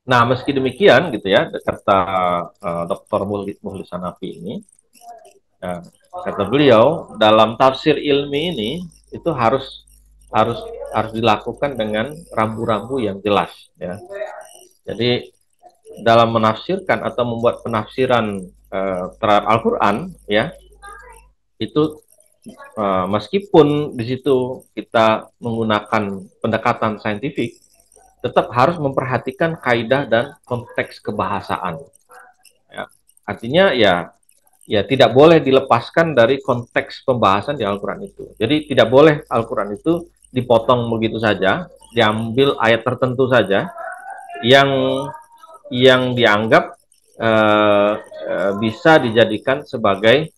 Nah, meski demikian gitu ya, kata Dr. Muhlis Hanafi ini, ya, kata beliau dalam tafsir ilmi ini itu harus harus dilakukan dengan rambu-rambu yang jelas ya. Jadi dalam menafsirkan atau membuat penafsiran terhadap Al-Qur'an ya, itu meskipun di situ kita menggunakan pendekatan saintifik, tetap harus memperhatikan kaidah dan konteks kebahasaan. Ya. Artinya ya tidak boleh dilepaskan dari konteks pembahasan di Al-Quran itu. Jadi tidak boleh Al-Quran itu dipotong begitu saja, diambil ayat tertentu saja yang dianggap bisa dijadikan sebagai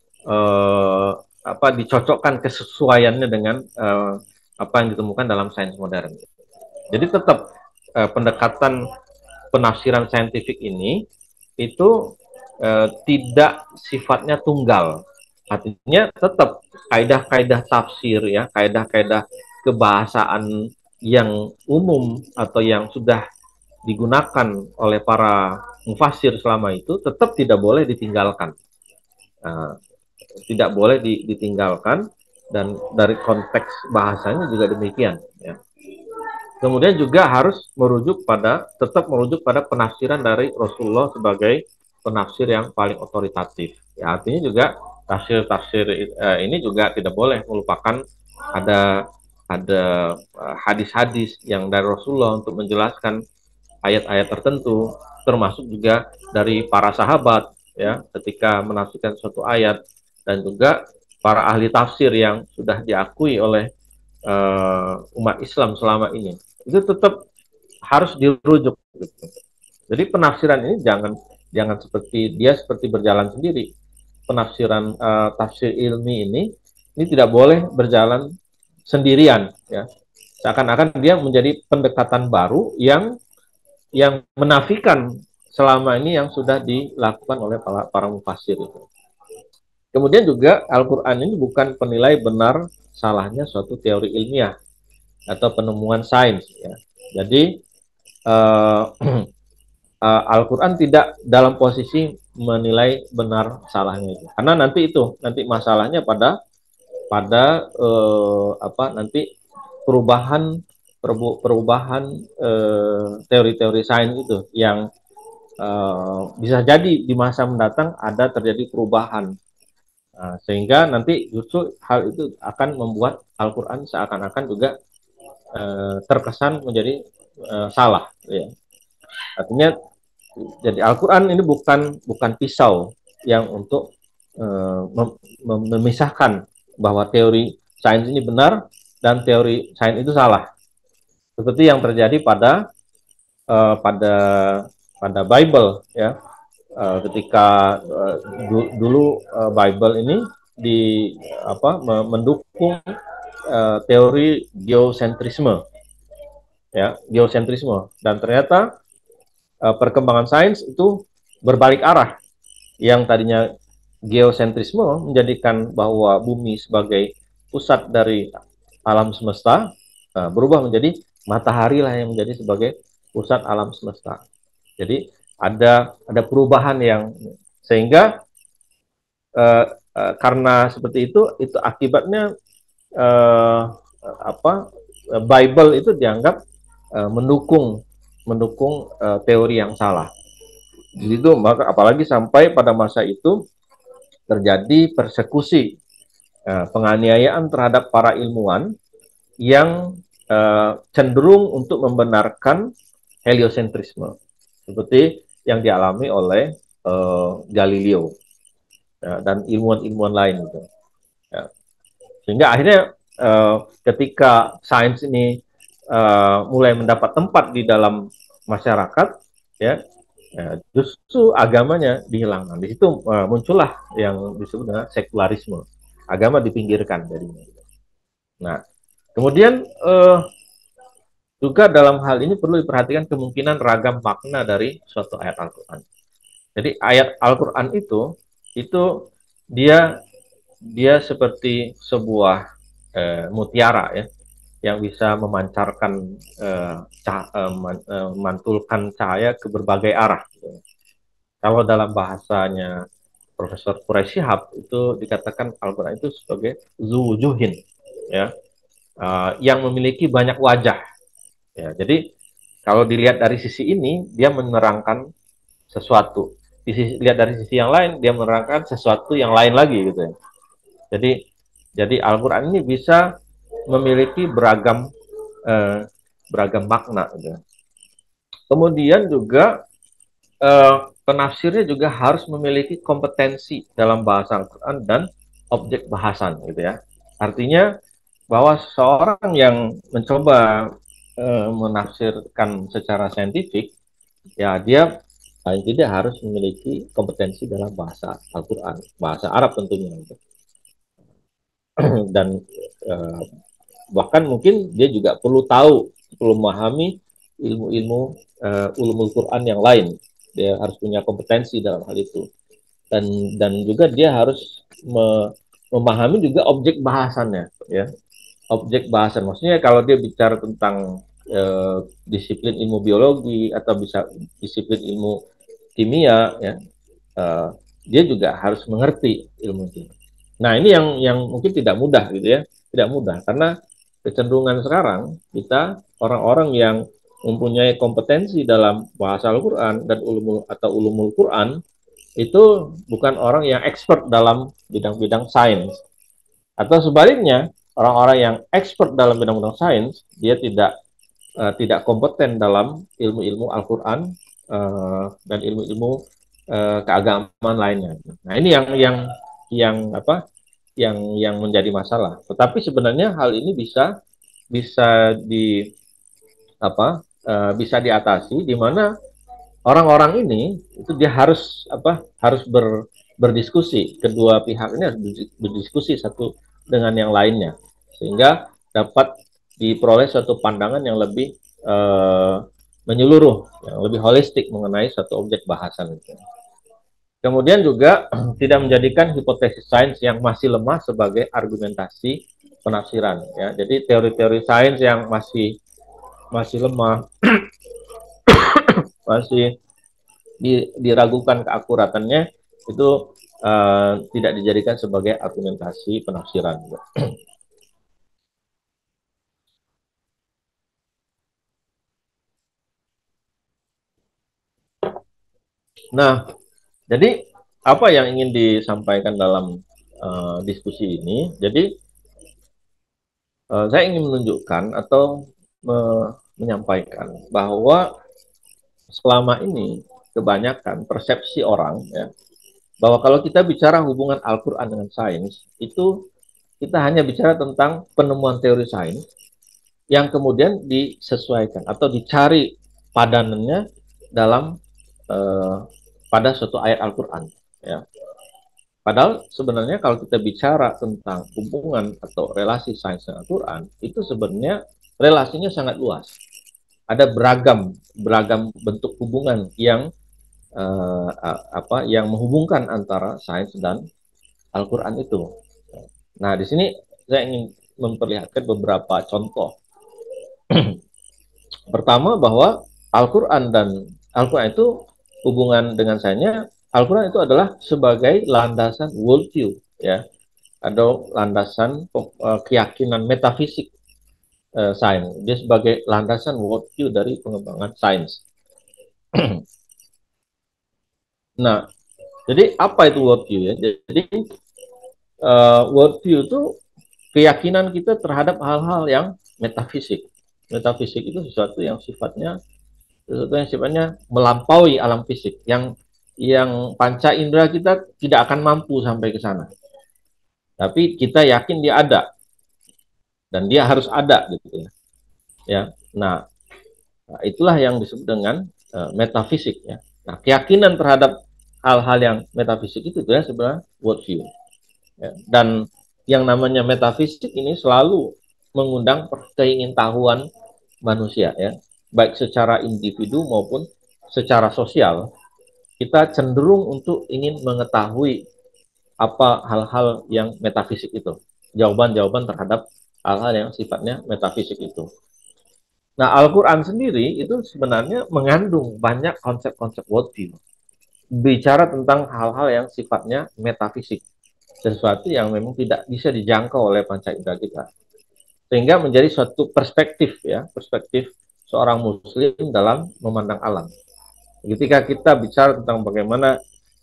dicocokkan kesesuaiannya dengan apa yang ditemukan dalam sains modern. Jadi tetap pendekatan penafsiran saintifik ini itu tidak sifatnya tunggal. Artinya tetap kaidah-kaidah tafsir ya, kaidah-kaidah kebahasaan yang umum atau yang sudah digunakan oleh para mufasir selama itu tetap tidak boleh ditinggalkan. Nah, tidak boleh ditinggalkan dan dari konteks bahasanya juga demikian ya. Kemudian juga harus tetap merujuk pada penafsiran dari Rasulullah sebagai penafsir yang paling otoritatif. Ya, artinya juga tafsir-tafsir ini juga tidak boleh melupakan ada hadis-hadis yang dari Rasulullah untuk menjelaskan ayat-ayat tertentu, termasuk juga dari para sahabat ya ketika menafsirkan suatu ayat, dan juga para ahli tafsir yang sudah diakui oleh umat Islam selama ini, itu tetap harus dirujuk gitu. Jadi penafsiran ini jangan seperti berjalan sendiri. Penafsiran tafsir ilmi ini tidak boleh berjalan sendirian ya. Seakan-akan dia menjadi pendekatan baru yang menafikan selama ini yang sudah dilakukan oleh para mufasir itu. Kemudian juga Al-Quran ini bukan penilai benar salahnya suatu teori ilmiah atau penemuan sains ya. Jadi Al-Quran tidak dalam posisi menilai benar salahnya itu, karena nanti masalahnya pada pada nanti perubahan perubahan teori-teori sains itu yang bisa jadi di masa mendatang ada terjadi perubahan. Sehingga nanti justru hal itu akan membuat Al-Quran seakan-akan juga terkesan menjadi salah ya. Artinya jadi Al-Quran ini bukan pisau yang untuk memisahkan bahwa teori sains ini benar dan teori sains itu salah, seperti yang terjadi pada uh, pada pada Bible ya. Ketika dulu Bible ini di mendukung teori geosentrisme ya, geosentrisme, dan ternyata perkembangan sains itu berbalik arah. Yang tadinya geosentrisme menjadikan bahwa bumi sebagai pusat dari alam semesta, berubah menjadi matahari lah yang menjadi sebagai pusat alam semesta. Jadi ada perubahan yang sehingga karena seperti itu akibatnya eh, apa Bible itu dianggap mendukung teori yang salah. Jadi itu maka apalagi sampai pada masa itu terjadi persekusi, penganiayaan terhadap para ilmuwan yang cenderung untuk membenarkan heliosentrisme seperti yang dialami oleh Galileo ya, dan ilmuwan-ilmuwan lain gitu. Ya. Sehingga akhirnya ketika sains ini mulai mendapat tempat di dalam masyarakat, ya, justru agamanya dihilangkan. Di situ muncullah yang disebut dengan sekularisme. Agama dipinggirkan jadinya. Nah, kemudian juga dalam hal ini perlu diperhatikan kemungkinan ragam makna dari suatu ayat Al-Quran. Jadi ayat Al-Quran itu dia seperti sebuah mutiara ya, yang bisa memancarkan memantulkan cahaya ke berbagai arah. Kalau dalam bahasanya Profesor Quraisy Shihab itu dikatakan Al-Quran itu sebagai zujuhin, ya, yang memiliki banyak wajah. Ya, jadi kalau dilihat dari sisi ini, dia menerangkan sesuatu. Lihat dari sisi yang lain, dia menerangkan sesuatu yang lain lagi, gitu ya. Jadi Al-Quran ini bisa memiliki eh, beragam makna, gitu ya. Kemudian juga penafsirnya juga harus memiliki kompetensi dalam bahasa Al-Quran dan objek bahasan, gitu ya. Artinya bahwa seorang yang mencoba menafsirkan secara saintifik, ya dia paling tidak harus memiliki kompetensi dalam bahasa Al-Quran, bahasa Arab tentunya. Dan uh, bahkan mungkin dia juga perlu memahami ilmu-ilmu ulumul Quran yang lain. Dia harus punya kompetensi dalam hal itu. Dan juga dia harus memahami juga objek bahasannya, ya. Objek bahasan maksudnya kalau dia bicara tentang disiplin ilmu biologi atau bisa disiplin ilmu kimia, ya, uh, dia juga harus mengerti ilmu itu. Nah, ini yang mungkin tidak mudah, gitu ya, tidak mudah karena kecenderungan sekarang kita orang-orang yang mempunyai kompetensi dalam bahasa Al-Quran dan ulumul Quran itu bukan orang yang expert dalam bidang-bidang sains, atau sebaliknya orang-orang yang expert dalam bidang-bidang sains dia tidak kompeten dalam ilmu-ilmu Al-Quran dan ilmu-ilmu keagamaan lainnya. Nah, ini yang menjadi masalah. Tetapi sebenarnya hal ini bisa di bisa diatasi, di mana orang-orang ini itu dia harus berdiskusi, kedua pihak ini harus berdiskusi satu dengan yang lainnya sehingga dapat diperoleh suatu pandangan yang lebih menyeluruh, yang lebih holistik mengenai satu objek bahasan itu. Kemudian juga tidak menjadikan hipotesis sains yang masih lemah sebagai argumentasi penafsiran, ya. Jadi teori-teori sains yang masih lemah, masih diragukan keakuratannya, itu tidak dijadikan sebagai argumentasi penafsiran. Nah, jadi apa yang ingin disampaikan dalam diskusi ini? Jadi saya ingin menunjukkan atau menyampaikan bahwa selama ini kebanyakan persepsi orang, ya, bahwa kalau kita bicara hubungan Al-Quran dengan sains, itu kita hanya bicara tentang penemuan teori sains yang kemudian disesuaikan atau dicari padanannya dalam eh, pada suatu ayat Al-Quran, ya. Padahal sebenarnya kalau kita bicara tentang hubungan atau relasi sains dan Al-Quran, itu sebenarnya relasinya sangat luas. Ada beragam beragam bentuk hubungan yang menghubungkan antara sains dan Al-Quran itu. Nah, di sini saya ingin memperlihatkan beberapa contoh. Pertama, bahwa Al-Quran itu hubungan dengan sainsnya. Al-Quran itu adalah sebagai landasan worldview, ya, atau landasan keyakinan metafisik sains. Dia sebagai landasan worldview dari pengembangan sains. Nah, jadi apa itu worldview, ya? Jadi worldview itu keyakinan kita terhadap hal-hal yang metafisik. Metafisik itu sesuatu yang sifatnya melampaui alam fisik, yang panca indera kita tidak akan mampu sampai ke sana. Tapi kita yakin dia ada dan dia harus ada, gitu ya. Ya. Nah, itulah yang disebut dengan metafisik, ya. Nah, keyakinan terhadap hal-hal yang metafisik itu ya sebenarnya worldview. Ya. Dan yang namanya metafisik ini selalu mengundang keingintahuan manusia, ya, baik secara individu maupun secara sosial. Kita cenderung untuk ingin mengetahui apa hal-hal yang metafisik itu, jawaban-jawaban terhadap hal-hal yang sifatnya metafisik itu. Nah, Al-Quran sendiri itu sebenarnya mengandung banyak konsep-konsep worldview. Bicara tentang hal-hal yang sifatnya metafisik. Sesuatu yang memang tidak bisa dijangkau oleh panca indera kita. Sehingga menjadi suatu perspektif, ya, perspektif seorang muslim dalam memandang alam. Ketika kita bicara tentang bagaimana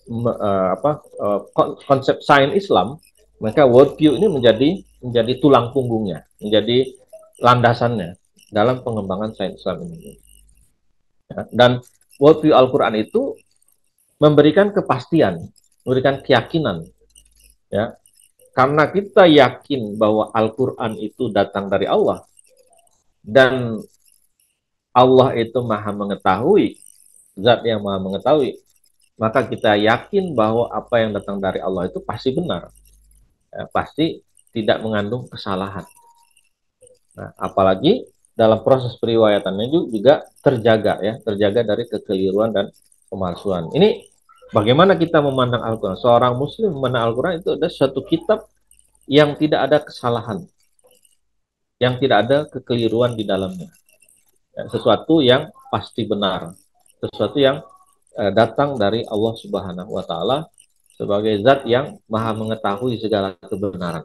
konsep sains Islam, maka worldview ini menjadi tulang punggungnya, menjadi landasannya dalam pengembangan sains Islam ini. Ya, dan worldview Al-Quran itu memberikan kepastian, memberikan keyakinan, ya, karena kita yakin bahwa Al-Quran itu datang dari Allah dan Allah itu maha mengetahui, zat yang maha mengetahui, maka kita yakin bahwa apa yang datang dari Allah itu pasti benar, ya, pasti tidak mengandung kesalahan. Nah, apalagi dalam proses periwayatannya juga terjaga, ya, terjaga dari kekeliruan dan pemalsuan. Ini bagaimana kita memandang Al-Quran. Seorang muslim memandang Al-Quran itu ada suatu kitab yang tidak ada kesalahan, yang tidak ada kekeliruan di dalamnya, ya, sesuatu yang pasti benar, sesuatu yang datang dari Allah Subhanahu wa Ta'ala sebagai zat yang maha mengetahui segala kebenaran.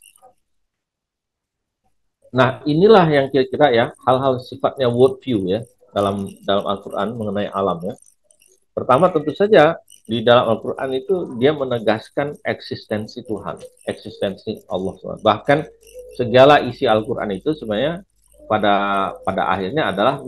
Nah, inilah yang kira-kira, ya, hal-hal sifatnya worldview, ya, dalam Al-Quran mengenai alam, ya. Pertama, tentu saja di dalam Al-Quran itu dia menegaskan eksistensi Tuhan, eksistensi Allah SWT. Bahkan segala isi Al-Quran itu sebenarnya pada akhirnya adalah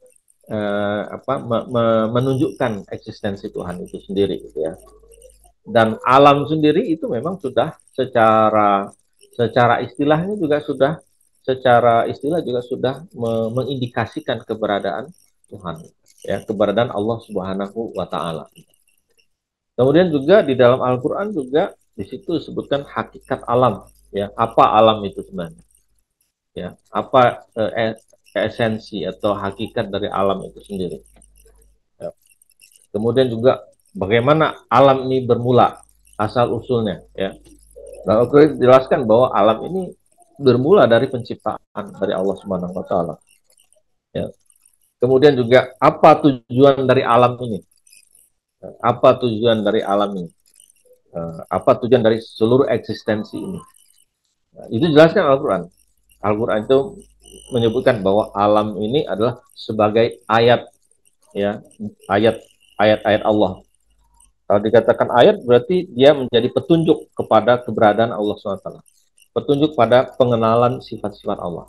menunjukkan eksistensi Tuhan itu sendiri, gitu ya. Dan alam sendiri itu memang sudah secara istilahnya juga sudah secara istilah juga sudah mengindikasikan keberadaan Tuhan, ya, keberadaan Allah Subhanahu wa Ta'ala. Kemudian juga di dalam Al-Quran juga di situ disebutkan hakikat alam, ya, apa alam itu sebenarnya, ya, apa esensi atau hakikat dari alam itu sendiri, ya. Kemudian juga bagaimana alam ini bermula, asal usulnya, ya. Nah, Al-Quran jelaskan bahwa alam ini bermula dari penciptaan dari Allah Subhanahu wa Ta'ala, ya. Kemudian juga apa tujuan dari alam ini? Apa tujuan dari alam ini? Apa tujuan dari seluruh eksistensi ini? Nah, itu jelaskan Al-Quran. Al-Quran itu menyebutkan bahwa alam ini adalah sebagai ayat, ya, ayat-ayat Allah. Kalau dikatakan ayat berarti dia menjadi petunjuk kepada keberadaan Allah SWT. Petunjuk pada pengenalan sifat-sifat Allah.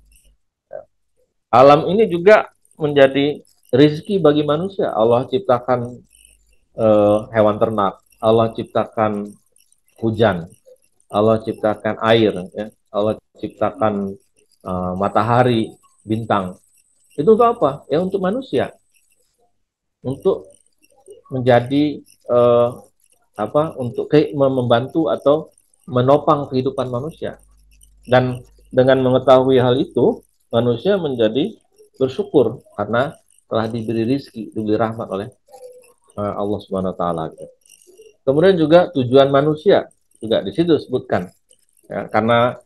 Alam ini juga menjadi rezeki bagi manusia. Allah ciptakan hewan ternak, Allah ciptakan hujan, Allah ciptakan air, ya, Allah ciptakan matahari, bintang. Itu untuk apa? Ya, untuk manusia, untuk menjadi untuk membantu atau menopang kehidupan manusia. Dan dengan mengetahui hal itu, manusia menjadi bersyukur karena telah diberi rizki, diberi rahmat oleh Allah Subhanahu wa Ta'ala. Kemudian juga tujuan manusia juga di situ disebutkan, ya, karena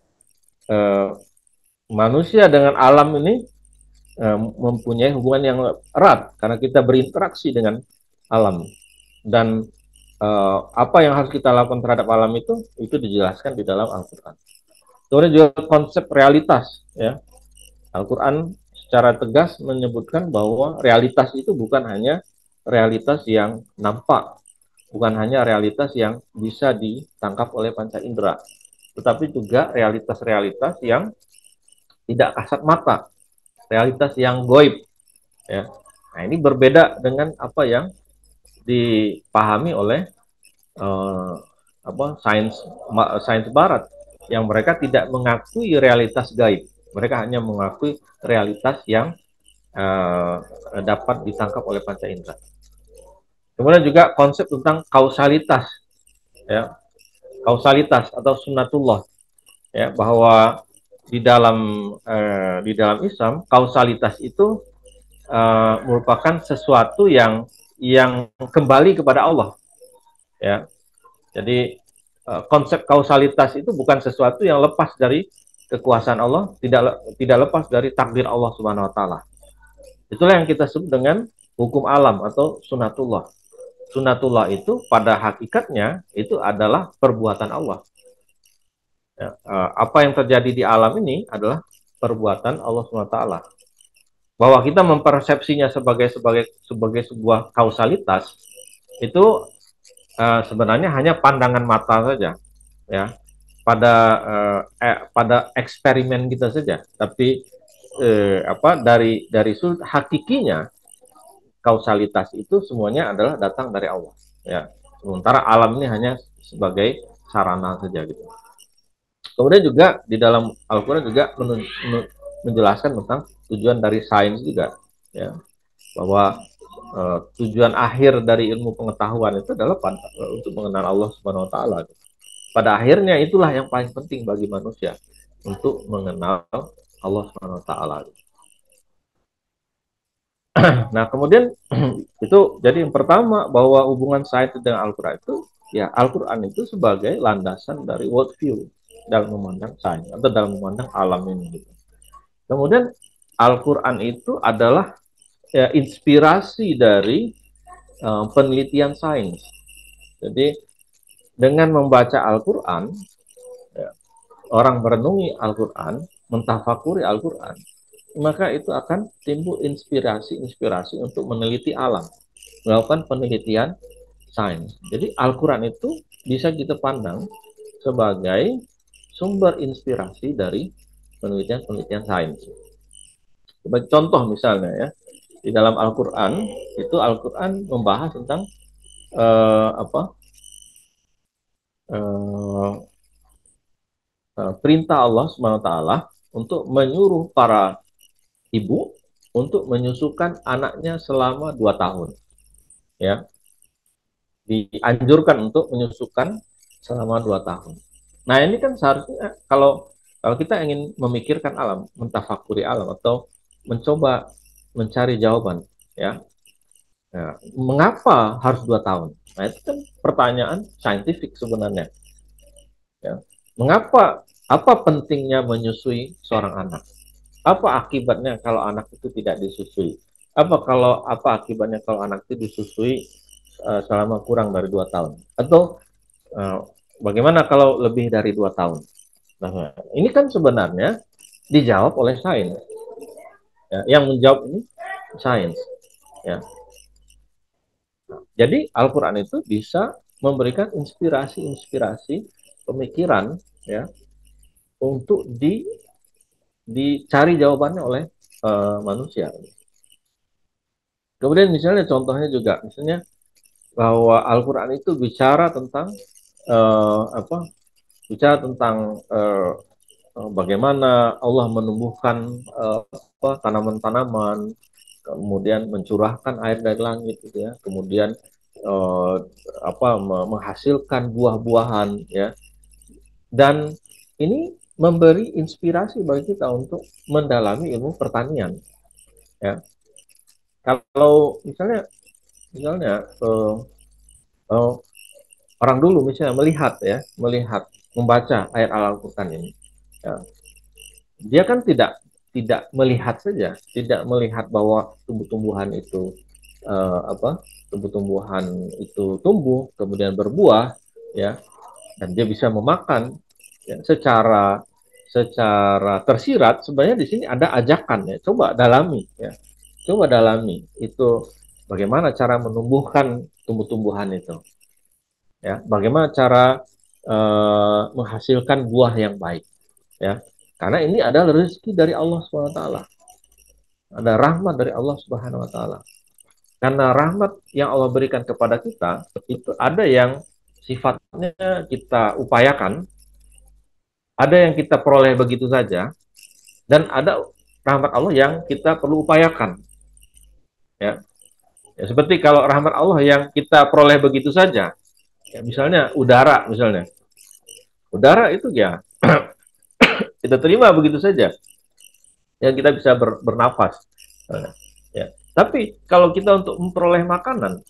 manusia dengan alam ini mempunyai hubungan yang erat karena kita berinteraksi dengan alam, dan apa yang harus kita lakukan terhadap alam itu dijelaskan di dalam Al-Quran. Kemudian juga konsep realitas, ya. Al-Quran secara tegas menyebutkan bahwa realitas itu bukan hanya realitas yang nampak, bukan hanya realitas yang bisa ditangkap oleh panca indera, tetapi juga realitas-realitas yang tidak kasat mata, realitas yang goib, ya. Nah, ini berbeda dengan apa yang dipahami oleh sains Barat, yang mereka tidak mengakui realitas gaib, mereka hanya mengakui realitas yang dapat ditangkap oleh panca indera. Kemudian juga konsep tentang kausalitas, ya, kausalitas atau sunnatullah, ya, bahwa di dalam Islam kausalitas itu merupakan sesuatu yang kembali kepada Allah, ya. Jadi konsep kausalitas itu bukan sesuatu yang lepas dari kekuasaan Allah tidak lepas dari takdir Allah Subhanahu wa taala. Itulah yang kita sebut dengan hukum alam atau sunatullah. Sunatullah itu pada hakikatnya itu adalah perbuatan Allah. Ya, apa yang terjadi di alam ini adalah perbuatan Allah Subhanahu wa taala. Bahwa kita mempersepsinya sebagai sebuah kausalitas itu sebenarnya hanya pandangan mata saja, ya, pada eksperimen kita saja. Tapi dari sudut hakikinya kausalitas itu semuanya adalah datang dari Allah, ya. Sementara alam ini hanya sebagai sarana saja gitu. Kemudian juga di dalam Al-Quran juga menjelaskan tentang tujuan dari sains juga, ya, bahwa tujuan akhir dari ilmu pengetahuan itu adalah untuk mengenal Allah Subhanahu Wa Taala. Pada akhirnya itulah yang paling penting bagi manusia untuk mengenal Allah Subhanahu Wa Taala. Nah, kemudian itu jadi yang pertama bahwa hubungan sains dengan Al-Quran itu, ya, Al-Quran itu sebagai landasan dari worldview dalam memandang sains atau dalam memandang alam ini. Gitu. Kemudian Al-Quran itu adalah, ya, inspirasi dari penelitian sains. Jadi dengan membaca Al-Quran, ya, orang merenungi Al-Quran, mentafakuri Al-Quran, maka itu akan timbul inspirasi untuk meneliti alam, melakukan penelitian sains. Jadi Al-Quran itu bisa kita pandang sebagai sumber inspirasi dari penelitian sains. Sebagai contoh misalnya, ya, di dalam Al-Quran itu Al-Quran membahas tentang perintah Allah SWT untuk menyuruh para ibu untuk menyusukan anaknya selama 2 tahun, ya, dianjurkan untuk menyusukan selama 2 tahun. Nah, ini kan seharusnya kalau kita ingin memikirkan alam, mentafakuri alam atau mencoba mencari jawaban, ya, ya, mengapa harus 2 tahun? Nah, itu kan pertanyaan saintifik sebenarnya, ya. Mengapa, apa pentingnya menyusui seorang anak? Apa akibatnya kalau anak itu tidak disusui? Apa akibatnya kalau anak itu disusui selama kurang dari 2 tahun? Atau bagaimana kalau lebih dari 2 tahun? Nah, ini kan sebenarnya dijawab oleh sains. Ya, yang menjawab ini sains. Ya. Jadi Al-Quran itu bisa memberikan inspirasi pemikiran, ya, untuk dicari jawabannya oleh manusia. Kemudian misalnya contohnya juga, misalnya bahwa Al-Quran itu bicara tentang bagaimana Allah menumbuhkan tanaman-tanaman, kemudian mencurahkan air dari langit, gitu ya, kemudian menghasilkan buah-buahan, ya, dan ini memberi inspirasi bagi kita untuk mendalami ilmu pertanian, ya. Kalau misalnya orang dulu misalnya melihat membaca ayat Al-Quran ini, ya, dia kan tidak melihat saja, tidak melihat bahwa tumbuh-tumbuhan itu tumbuh-tumbuhan itu tumbuh kemudian berbuah, ya, dan dia bisa memakan, ya, secara tersirat. Sebenarnya di sini ada ajakan, ya, coba dalami, ya, coba dalami itu bagaimana cara menumbuhkan tumbuh-tumbuhan itu, ya, bagaimana cara menghasilkan buah yang baik, ya, karena ini adalah rezeki dari Allah SWT, ada rahmat dari Allah Subhanahu Wa Taala. Karena rahmat yang Allah berikan kepada kita itu ada yang sifatnya kita upayakan, ada yang kita peroleh begitu saja, dan ada rahmat Allah yang kita perlu upayakan, ya. Ya, seperti kalau rahmat Allah yang kita peroleh begitu saja, ya, misalnya udara, udara itu, ya, kita terima begitu saja, yang kita bisa bernafas, ya. Tapi kalau kita untuk memperoleh makanan,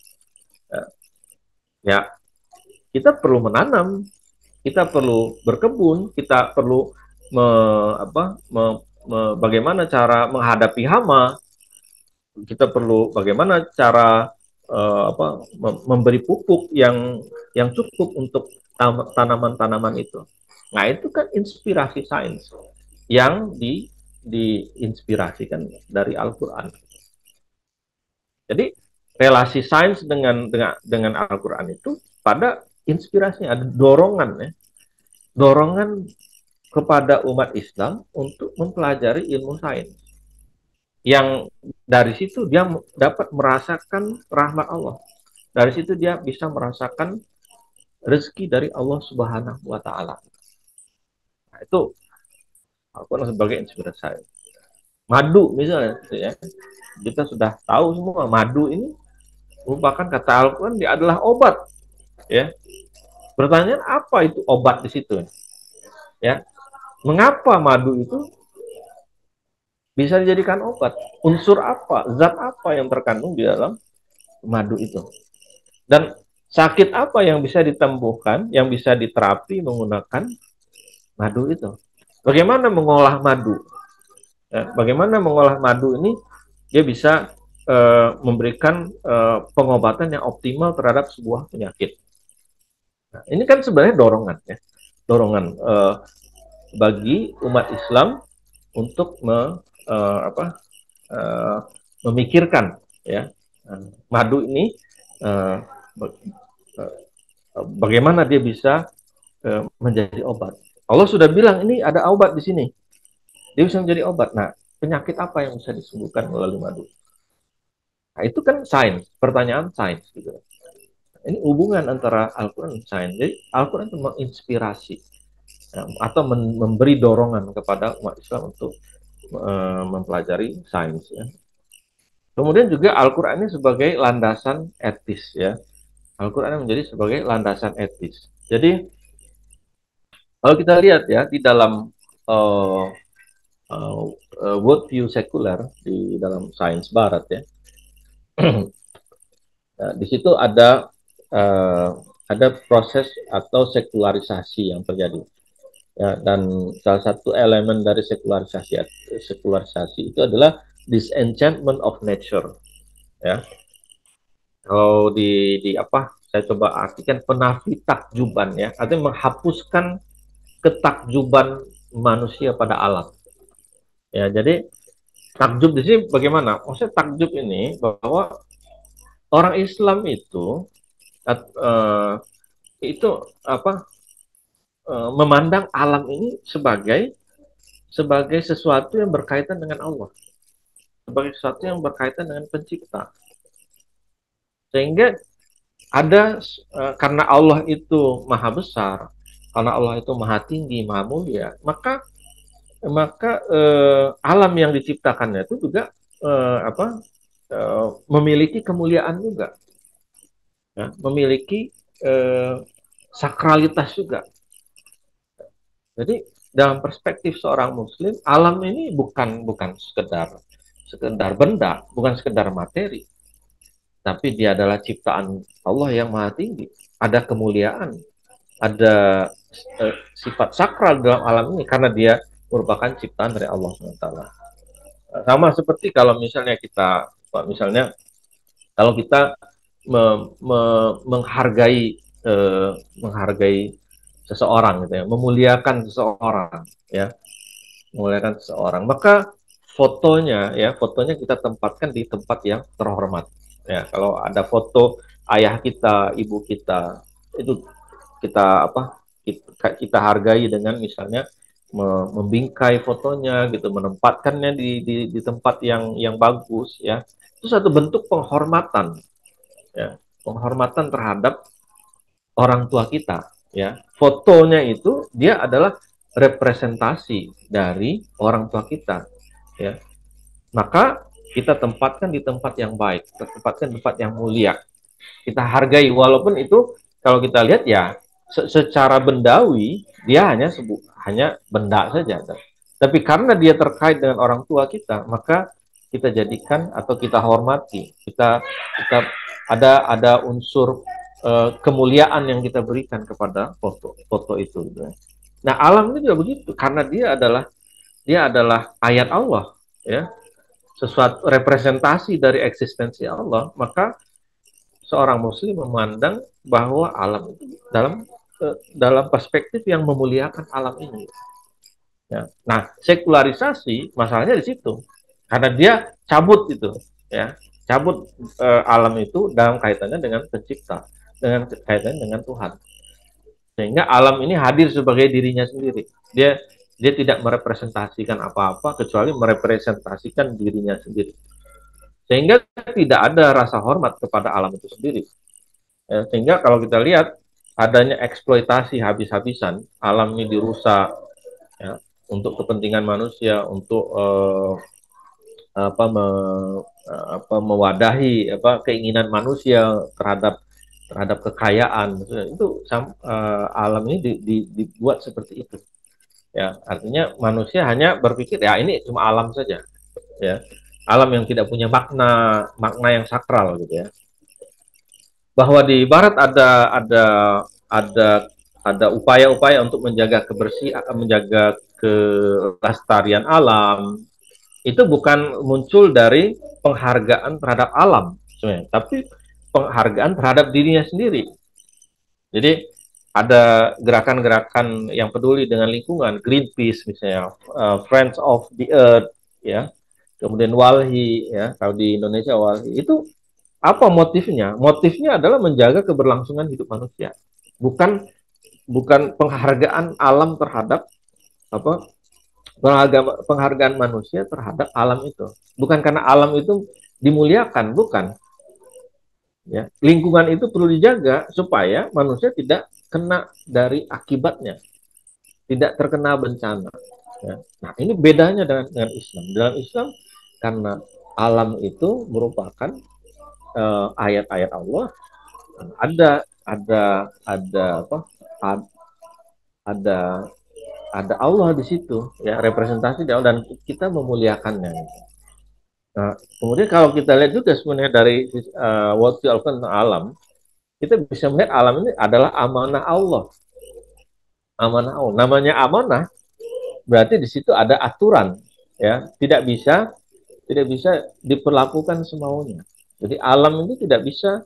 ya, kita perlu menanam, kita perlu berkebun, kita perlu me, apa, bagaimana cara menghadapi hama, kita perlu bagaimana cara memberi pupuk yang cukup untuk tanaman-tanaman itu. Nah, itu kan inspirasi sains yang diinspirasikan dari Al-Qur'an. Jadi relasi sains dengan Al-Qur'an itu pada inspirasinya ada dorongan ya. Dorongan kepada umat Islam untuk mempelajari ilmu sains. Yang dari situ dia dapat merasakan rahmat Allah. Dari situ dia bisa merasakan rezeki dari Allah Subhanahu wa taala. Nah, itu Al-Qur'an sebagai inspirasi saya. Madu misalnya ya. Kita sudah tahu semua madu ini merupakan kata Al-Qur'an dia adalah obat ya. Pertanyaan apa itu obat di situ ya? Mengapa madu itu bisa dijadikan obat? Unsur apa, zat apa yang terkandung di dalam madu itu? Dan sakit apa yang bisa ditembuhkan, yang bisa diterapi menggunakan madu itu? Bagaimana mengolah madu? Ya, bagaimana mengolah madu ini dia bisa memberikan pengobatan yang optimal terhadap sebuah penyakit. Nah, ini kan sebenarnya dorongan ya, dorongan bagi umat Islam untuk memikirkan ya madu ini bagaimana dia bisa menjadi obat. Allah sudah bilang ini ada obat di sini. Dia bisa menjadi obat. Nah, penyakit apa yang bisa disembuhkan melalui madu? Nah, itu kan sains, pertanyaan sains gitu. Ini hubungan antara Al-Quran dan sains. Jadi Al-Quran itu menginspirasi ya, atau memberi dorongan kepada umat Islam untuk mempelajari sains. Ya. Kemudian juga Al-Quran ini sebagai landasan etis. Ya. Al-Quran menjadi sebagai landasan etis. Jadi kalau kita lihat ya di dalam uh, worldview sekuler di dalam sains Barat ya, nah, di situ ada proses atau sekularisasi yang terjadi. Ya, dan salah satu elemen dari sekularisasi itu adalah disenchantment of nature. Ya, kalau di apa? Saya coba artikan penafi takjuban ya, artinya menghapuskan ketakjuban manusia pada alam. Ya, jadi takjub di sini bagaimana? Maksudnya takjub ini bahwa orang Islam uh, itu apa memandang alam ini sebagai sesuatu yang berkaitan dengan Allah, sebagai sesuatu yang berkaitan dengan pencipta. Sehingga ada karena Allah itu maha besar, karena Allah itu maha tinggi, maha mulia, maka alam yang diciptakannya itu juga memiliki kemuliaan juga, ya, memiliki sakralitas juga. Jadi dalam perspektif seorang Muslim, alam ini bukan sekedar benda, bukan sekedar materi, tapi dia adalah ciptaan Allah yang maha tinggi. Ada kemuliaan, ada sifat sakral dalam alam ini karena dia merupakan ciptaan dari Allah SWT. Sama seperti kalau misalnya kalau kita menghargai seseorang gitu ya, memuliakan seseorang, maka fotonya kita tempatkan di tempat yang terhormat. Ya, kalau ada foto ayah kita, ibu kita, itu kita hargai dengan misalnya membingkai fotonya gitu, menempatkannya di tempat yang bagus ya. Itu satu bentuk penghormatan ya, penghormatan terhadap orang tua kita ya. Fotonya itu dia adalah representasi dari orang tua kita ya. Maka kita tempatkan di tempat yang baik, kita tempatkan di tempat yang mulia. Kita hargai walaupun itu kalau kita lihat ya secara bendawi dia hanya benda saja. Tapi karena dia terkait dengan orang tua kita, maka kita jadikan atau kita hormati. Kita ada unsur kemuliaan yang kita berikan kepada foto itu. Gitu. Nah, alam ini juga begitu karena dia adalah ayat Allah, ya, sesuatu representasi dari eksistensi Allah, maka seorang muslim memandang bahwa alam itu dalam perspektif yang memuliakan alam ini. Ya. Nah, sekularisasi masalahnya di situ. Karena dia cabut itu, ya. Cabut alam itu dalam kaitannya dengan pencipta, dengan kaitannya dengan Tuhan. Sehingga alam ini hadir sebagai dirinya sendiri. Dia dia tidak merepresentasikan apa-apa kecuali merepresentasikan dirinya sendiri. Sehingga tidak ada rasa hormat kepada alam itu sendiri. Sehingga kalau kita lihat adanya eksploitasi habis-habisan, alam ini dirusak, ya, untuk kepentingan manusia, untuk apa, mewadahi keinginan manusia terhadap kekayaan, itu alam ini dibuat seperti itu, ya. Artinya manusia hanya berpikir ya ini cuma alam saja, ya, alam yang tidak punya makna makna yang sakral gitu ya. Bahwa di barat ada ada upaya-upaya untuk menjaga kebersihan, menjaga kelestarian alam, itu bukan muncul dari penghargaan terhadap alam sebenarnya, tapi penghargaan terhadap dirinya sendiri. Jadi ada gerakan-gerakan yang peduli dengan lingkungan, Greenpeace misalnya, Friends of the Earth, ya, kemudian Walhi, ya, kalau di Indonesia Walhi, itu apa motifnya? Motifnya adalah menjaga keberlangsungan hidup manusia, bukan bukan penghargaan alam terhadap apa penghargaan manusia terhadap alam itu. Bukan karena alam itu dimuliakan, bukan. Ya, lingkungan itu perlu dijaga supaya manusia tidak kena dari akibatnya, tidak terkena bencana. Ya. Nah, ini bedanya dengan Islam. Dalam Islam, karena alam itu merupakan ayat-ayat Allah, ada apa? Ada ada Allah di situ, ya, representasi dia, dan kita memuliakannya. Nah, kemudian kalau kita lihat juga sebenarnya dari waktu Al-Quran tentang alam, kita bisa melihat alam ini adalah amanah Allah. Amanah Allah. Namanya amanah, berarti di situ ada aturan, ya. Tidak bisa diperlakukan semaunya. Jadi alam itu tidak bisa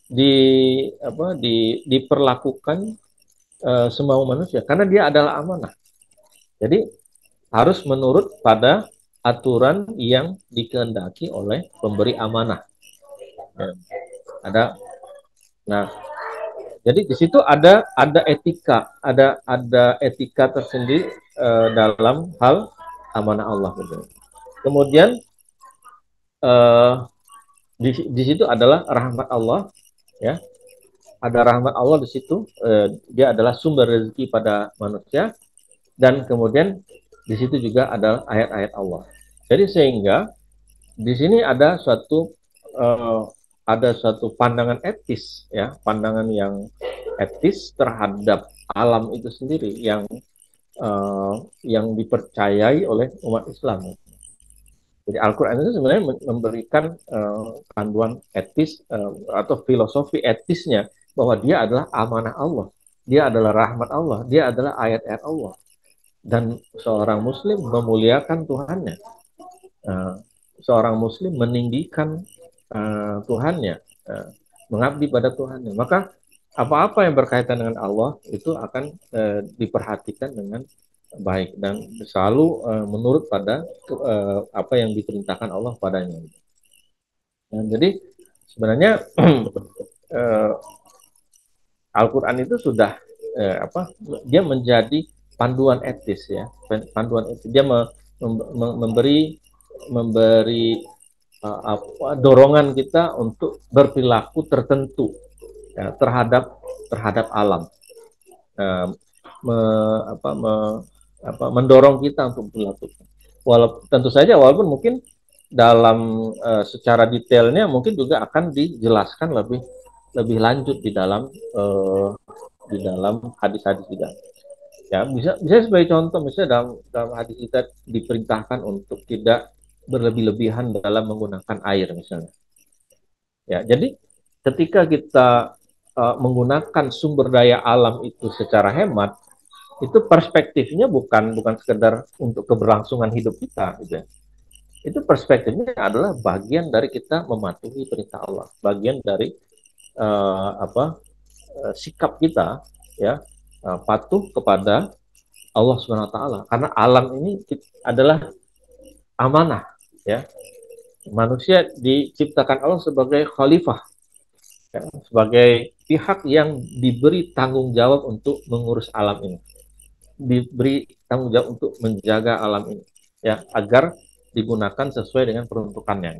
diperlakukan semau manusia karena dia adalah amanah. Jadi harus menurut pada aturan yang dikehendaki oleh pemberi amanah. Ya, ada. Nah, jadi di situ ada etika, ada etika tersendiri dalam hal amanah Allah. Gitu. Kemudian eh, di situ adalah rahmat Allah, ya. Ada rahmat Allah di situ. Dia adalah sumber rezeki pada manusia, dan kemudian di situ juga ada ayat-ayat Allah. Jadi sehingga di sini uh, ada suatu pandangan etis, ya, pandangan yang etis terhadap alam itu sendiri yang dipercayai oleh umat Islam. Jadi Al-Quran itu sebenarnya memberikan panduan etis atau filosofi etisnya bahwa dia adalah amanah Allah, dia adalah rahmat Allah, dia adalah ayat-ayat Allah, dan seorang Muslim memuliakan Tuhannya. Seorang Muslim meninggikan Tuhannya, mengabdi pada Tuhannya. Maka apa-apa yang berkaitan dengan Allah itu akan diperhatikan dengan baik dan selalu menurut pada apa yang diperintahkan Allah padanya. Nah, jadi sebenarnya Al-Quran itu sudah dia menjadi panduan etis, ya, panduan etis. Dia memberi dorongan kita untuk berperilaku tertentu, ya, terhadap alam, me, apa, me, mendorong kita untuk berperilaku. Tentu saja walaupun mungkin dalam secara detailnya mungkin juga akan dijelaskan lebih lebih lanjut di dalam hadis-hadis juga. Ya, bisa sebagai contoh, misalnya dalam hadis kita diperintahkan untuk tidak berlebih-lebihan dalam menggunakan air misalnya. Ya, jadi ketika kita menggunakan sumber daya alam itu secara hemat, itu perspektifnya bukan sekedar untuk keberlangsungan hidup kita, gitu ya. Itu perspektifnya adalah bagian dari kita mematuhi perintah Allah, bagian dari sikap kita, ya, patuh kepada Allah Subhanahu Wa Taala, karena alam ini adalah amanah, ya. Manusia diciptakan Allah sebagai khalifah, ya, sebagai pihak yang diberi tanggung jawab untuk mengurus alam ini, diberi tanggung jawab untuk menjaga alam ini, ya, agar digunakan sesuai dengan peruntukannya.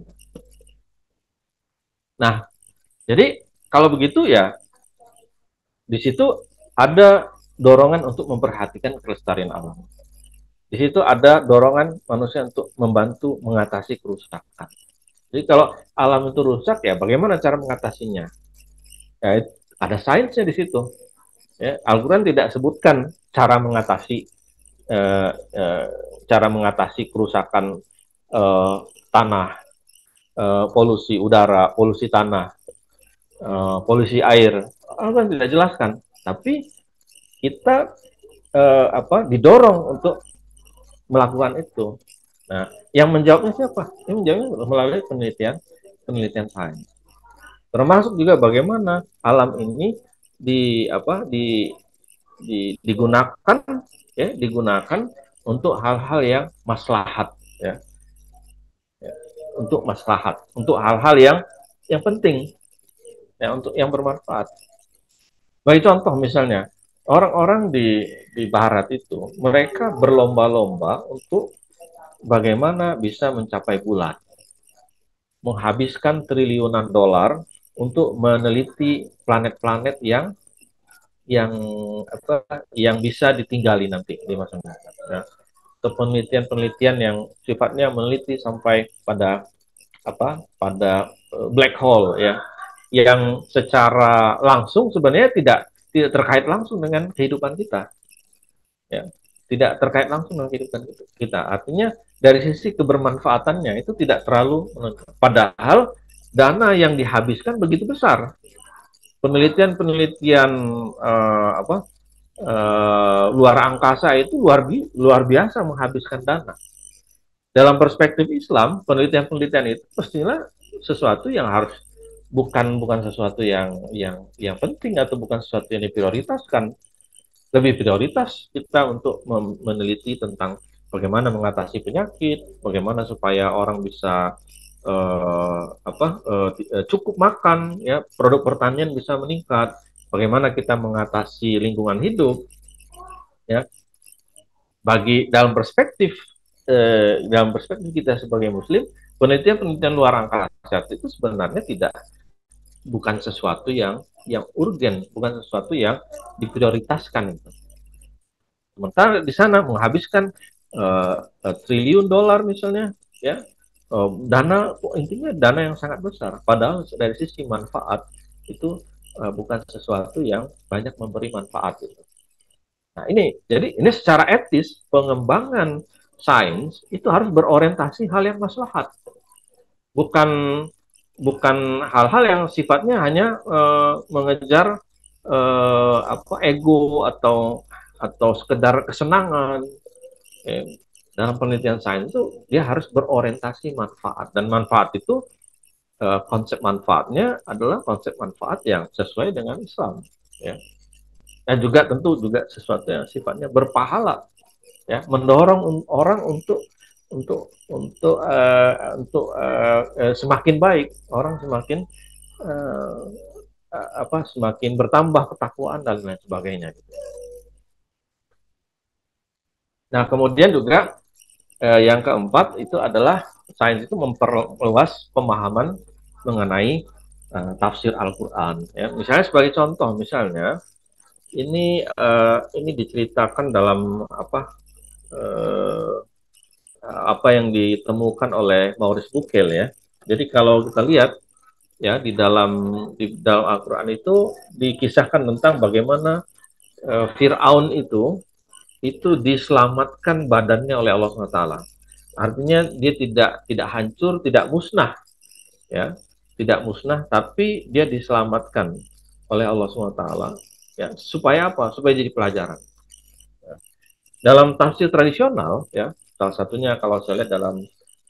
Nah, jadi kalau begitu ya di situ ada dorongan untuk memperhatikan kelestarian alam. Di situ ada dorongan manusia untuk membantu mengatasi kerusakan. Jadi kalau alam itu rusak, ya bagaimana cara mengatasinya? Ya, ada sainsnya di situ. Ya, Al-Quran tidak sebutkan cara mengatasi eh, eh, kerusakan tanah, polusi udara, polusi tanah, polusi air. Al-Quran tidak jelaskan. Tapi kita didorong untuk melakukan itu. Nah, yang menjawabnya siapa? Yang menjawabnya melalui penelitian sains. Termasuk juga bagaimana alam ini di apa digunakan, ya, digunakan untuk hal-hal yang maslahat, ya, ya, untuk maslahat, untuk hal-hal yang penting, ya, untuk yang bermanfaat. Bagi contoh misalnya, orang-orang di barat itu mereka berlomba-lomba untuk bagaimana bisa mencapai bulan, menghabiskan triliunan dolar untuk meneliti planet-planet yang yang bisa ditinggali nanti di masa mendatang. Nah, penelitian-penelitian yang sifatnya meneliti sampai pada black hole, ya, yang secara langsung sebenarnya tidak terkait langsung dengan kehidupan kita, ya, tidak terkait langsung dengan kehidupan kita. Artinya dari sisi kebermanfaatannya itu tidak terlalu menentukan. Padahal dana yang dihabiskan begitu besar. Penelitian-penelitian luar angkasa itu luar biasa menghabiskan dana. Dalam perspektif Islam, penelitian-penelitian itu pastinya sesuatu yang harus bukan sesuatu yang penting atau bukan sesuatu yang diprioritaskan. Lebih prioritas kita untuk meneliti tentang bagaimana mengatasi penyakit, bagaimana supaya orang bisa cukup makan, ya, produk pertanian bisa meningkat, bagaimana kita mengatasi lingkungan hidup, ya. Dalam perspektif kita sebagai muslim, penelitian-penelitian luar angkasa itu sebenarnya bukan sesuatu yang urgen, bukan sesuatu yang diprioritaskan. Sementara di sana menghabiskan triliun dolar misalnya, ya, intinya dana yang sangat besar. Padahal dari sisi manfaat itu bukan sesuatu yang banyak memberi manfaat. Gitu. Nah ini secara etis pengembangan sains itu harus berorientasi hal yang maslahat, bukan bukan hal-hal yang sifatnya hanya mengejar ego atau sekedar kesenangan. Dalam penelitian sains itu dia harus berorientasi manfaat, dan manfaat itu konsep manfaatnya adalah konsep manfaat yang sesuai dengan Islam, ya. Dan juga tentu juga sesuatu yang sifatnya berpahala, ya, mendorong orang untuk semakin baik, orang semakin uh, semakin bertambah ketakwaan dan lain sebagainya. Nah, kemudian juga yang keempat itu adalah sains itu memperluas pemahaman mengenai tafsir Al-Quran. Ya. Misalnya sebagai contoh, misalnya ini diceritakan dalam apa yang ditemukan oleh Maurice Bucaille, ya. Jadi kalau kita lihat, ya, di dalam Al-Quran itu dikisahkan tentang bagaimana Fir'aun itu diselamatkan badannya oleh Allah SWT. Artinya dia tidak hancur, tidak musnah, ya, tidak musnah, tapi dia diselamatkan oleh Allah SWT. Ya, supaya apa? Supaya jadi pelajaran. Dalam tafsir tradisional, ya, salah satunya kalau saya lihat dalam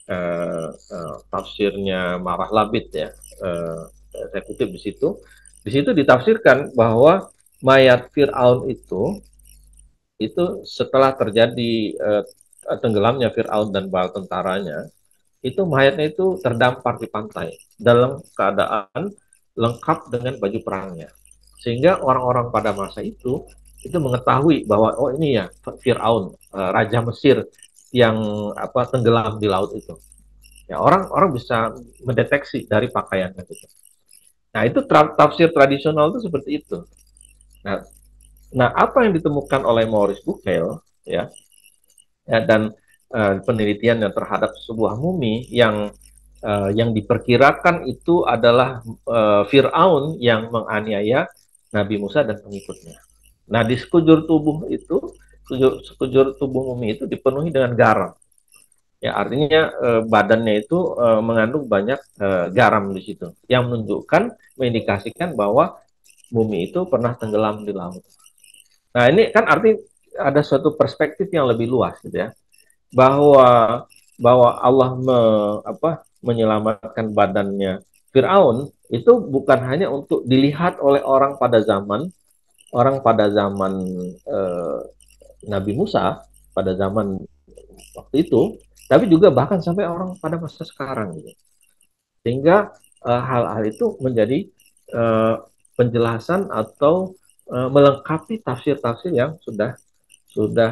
tafsirnya Marah Labid, ya, saya kutip di situ ditafsirkan bahwa mayat Fir'aun itu setelah terjadi tenggelamnya Fir'aun dan bala tentaranya, itu mayatnya itu terdampar di pantai dalam keadaan lengkap dengan baju perangnya. Sehingga orang-orang pada masa itu mengetahui bahwa oh ini ya Firaun, raja Mesir yang tenggelam di laut itu. Ya, orang-orang bisa mendeteksi dari pakaiannya gitu. Nah, itu tafsir tradisional itu seperti itu. Nah, apa yang ditemukan oleh Maurice Bucaille, ya, dan penelitiannya terhadap sebuah mumi yang diperkirakan itu adalah Fir'aun yang menganiaya Nabi Musa dan pengikutnya. Nah, di sekujur tubuh itu, sekujur tubuh mumi itu dipenuhi dengan garam. Ya, artinya badannya itu mengandung banyak garam di situ, yang menunjukkan, mengindikasikan bahwa mumi itu pernah tenggelam di laut. Nah, ini kan arti ada suatu perspektif yang lebih luas, gitu ya, bahwa Allah menyelamatkan badannya Firaun itu bukan hanya untuk dilihat oleh orang pada zaman eh, Nabi Musa, pada zaman waktu itu, tapi juga bahkan sampai orang pada masa sekarang gitu. Sehingga hal-hal itu menjadi penjelasan atau melengkapi tafsir-tafsir yang sudah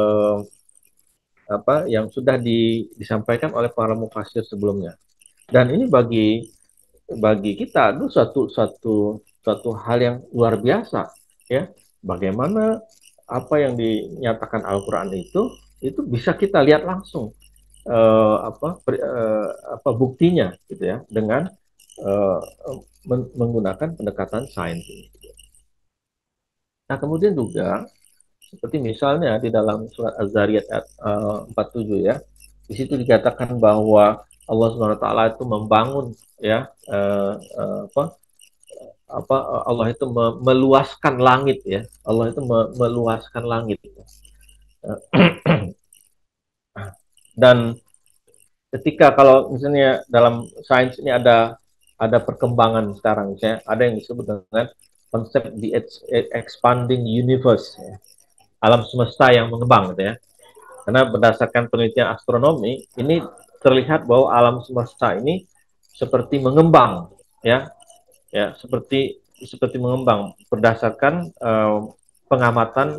yang sudah disampaikan oleh para mufassir sebelumnya. Dan ini bagi kita itu suatu hal yang luar biasa, ya. Bagaimana apa yang dinyatakan Al-Qur'an itu bisa kita lihat langsung buktinya gitu ya dengan uh, menggunakan pendekatan sains ini. Nah, kemudian juga seperti misalnya di dalam surat Az-Zariyat 47, ya. Di situ dikatakan bahwa Allah Subhanahu wa taala itu membangun, ya, Allah itu meluaskan langit, ya. Allah itu meluaskan langit. Dan ketika kalau misalnya dalam sains ini ada perkembangan sekarang, misalnya ada yang disebut dengan konsep the expanding universe, ya. Alam semesta yang mengembang, gitu ya. Karena berdasarkan penelitian astronomi ini terlihat bahwa alam semesta ini seperti mengembang, ya, seperti mengembang berdasarkan pengamatan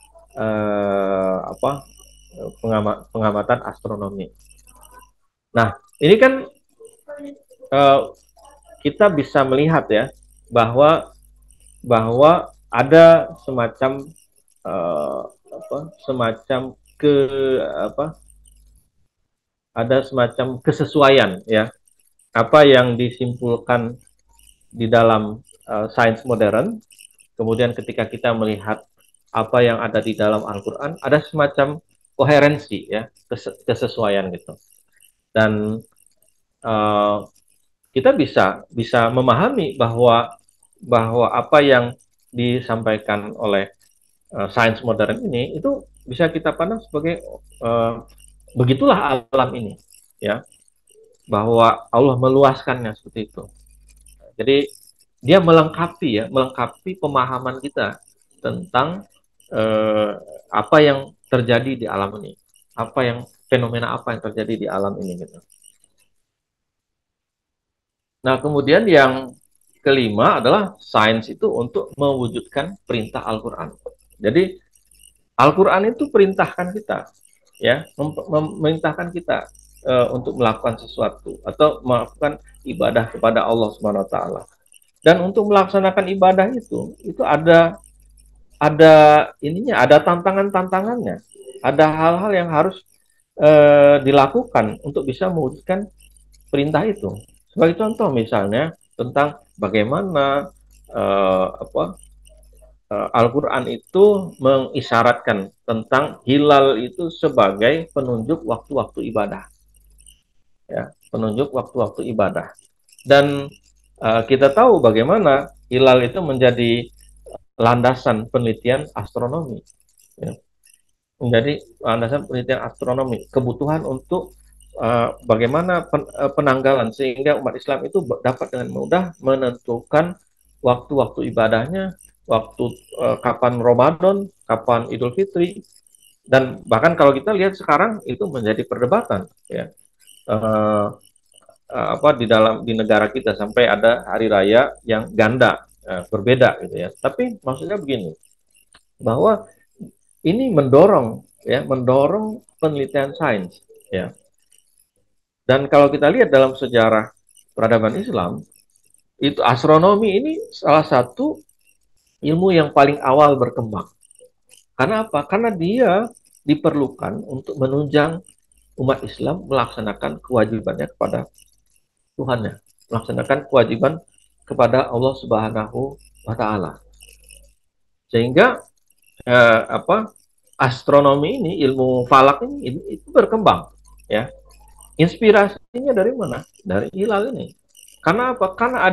pengamatan astronomi. Nah, ini kan uh, kita bisa melihat, ya, bahwa ada semacam semacam ada semacam kesesuaian, ya, apa yang disimpulkan di dalam sains modern, kemudian ketika kita melihat apa yang ada di dalam Al-Quran, ada semacam koherensi, ya, kesesuaian gitu. Dan uh, kita bisa memahami bahwa apa yang disampaikan oleh sains modern ini itu bisa kita pandang sebagai begitulah alam ini, ya, bahwa Allah meluaskannya seperti itu. Jadi dia melengkapi pemahaman kita tentang apa yang terjadi di alam ini, fenomena apa yang terjadi di alam ini gitu. Nah, kemudian yang kelima adalah sains itu untuk mewujudkan perintah Al-Quran. Jadi Al-Quran itu perintahkan kita, ya, memerintahkan kita untuk melakukan sesuatu atau melakukan ibadah kepada Allah Subhanahu Wa Taala. Dan untuk melaksanakan ibadah itu ada ininya, ada tantangannya, ada hal-hal yang harus dilakukan untuk bisa mewujudkan perintah itu. Sebagai contoh misalnya tentang bagaimana Al-Quran itu mengisyaratkan tentang hilal itu sebagai penunjuk waktu-waktu ibadah, ya, penunjuk waktu-waktu ibadah. Dan kita tahu bagaimana hilal itu menjadi landasan penelitian astronomi, ya. menjadi landasan penelitian astronomi, kebutuhan untuk bagaimana penanggalan sehingga umat Islam itu dapat dengan mudah menentukan waktu-waktu ibadahnya, waktu kapan Ramadan, kapan Idul Fitri, dan bahkan kalau kita lihat sekarang itu menjadi perdebatan, ya. Uh, apa di negara kita sampai ada hari raya yang ganda, berbeda gitu ya. Tapi maksudnya begini, bahwa ini mendorong penelitian sains, ya. Dan kalau kita lihat dalam sejarah peradaban Islam, itu astronomi ini salah satu ilmu yang paling awal berkembang. Karena apa? Karena dia diperlukan untuk menunjang umat Islam melaksanakan kewajibannya kepada Tuhannya, melaksanakan kewajiban kepada Allah Subhanahu wa taala. Sehingga apa? Astronomi ini, ilmu falak ini itu berkembang, ya. Inspirasinya dari mana? Dari hilal ini. Karena apa?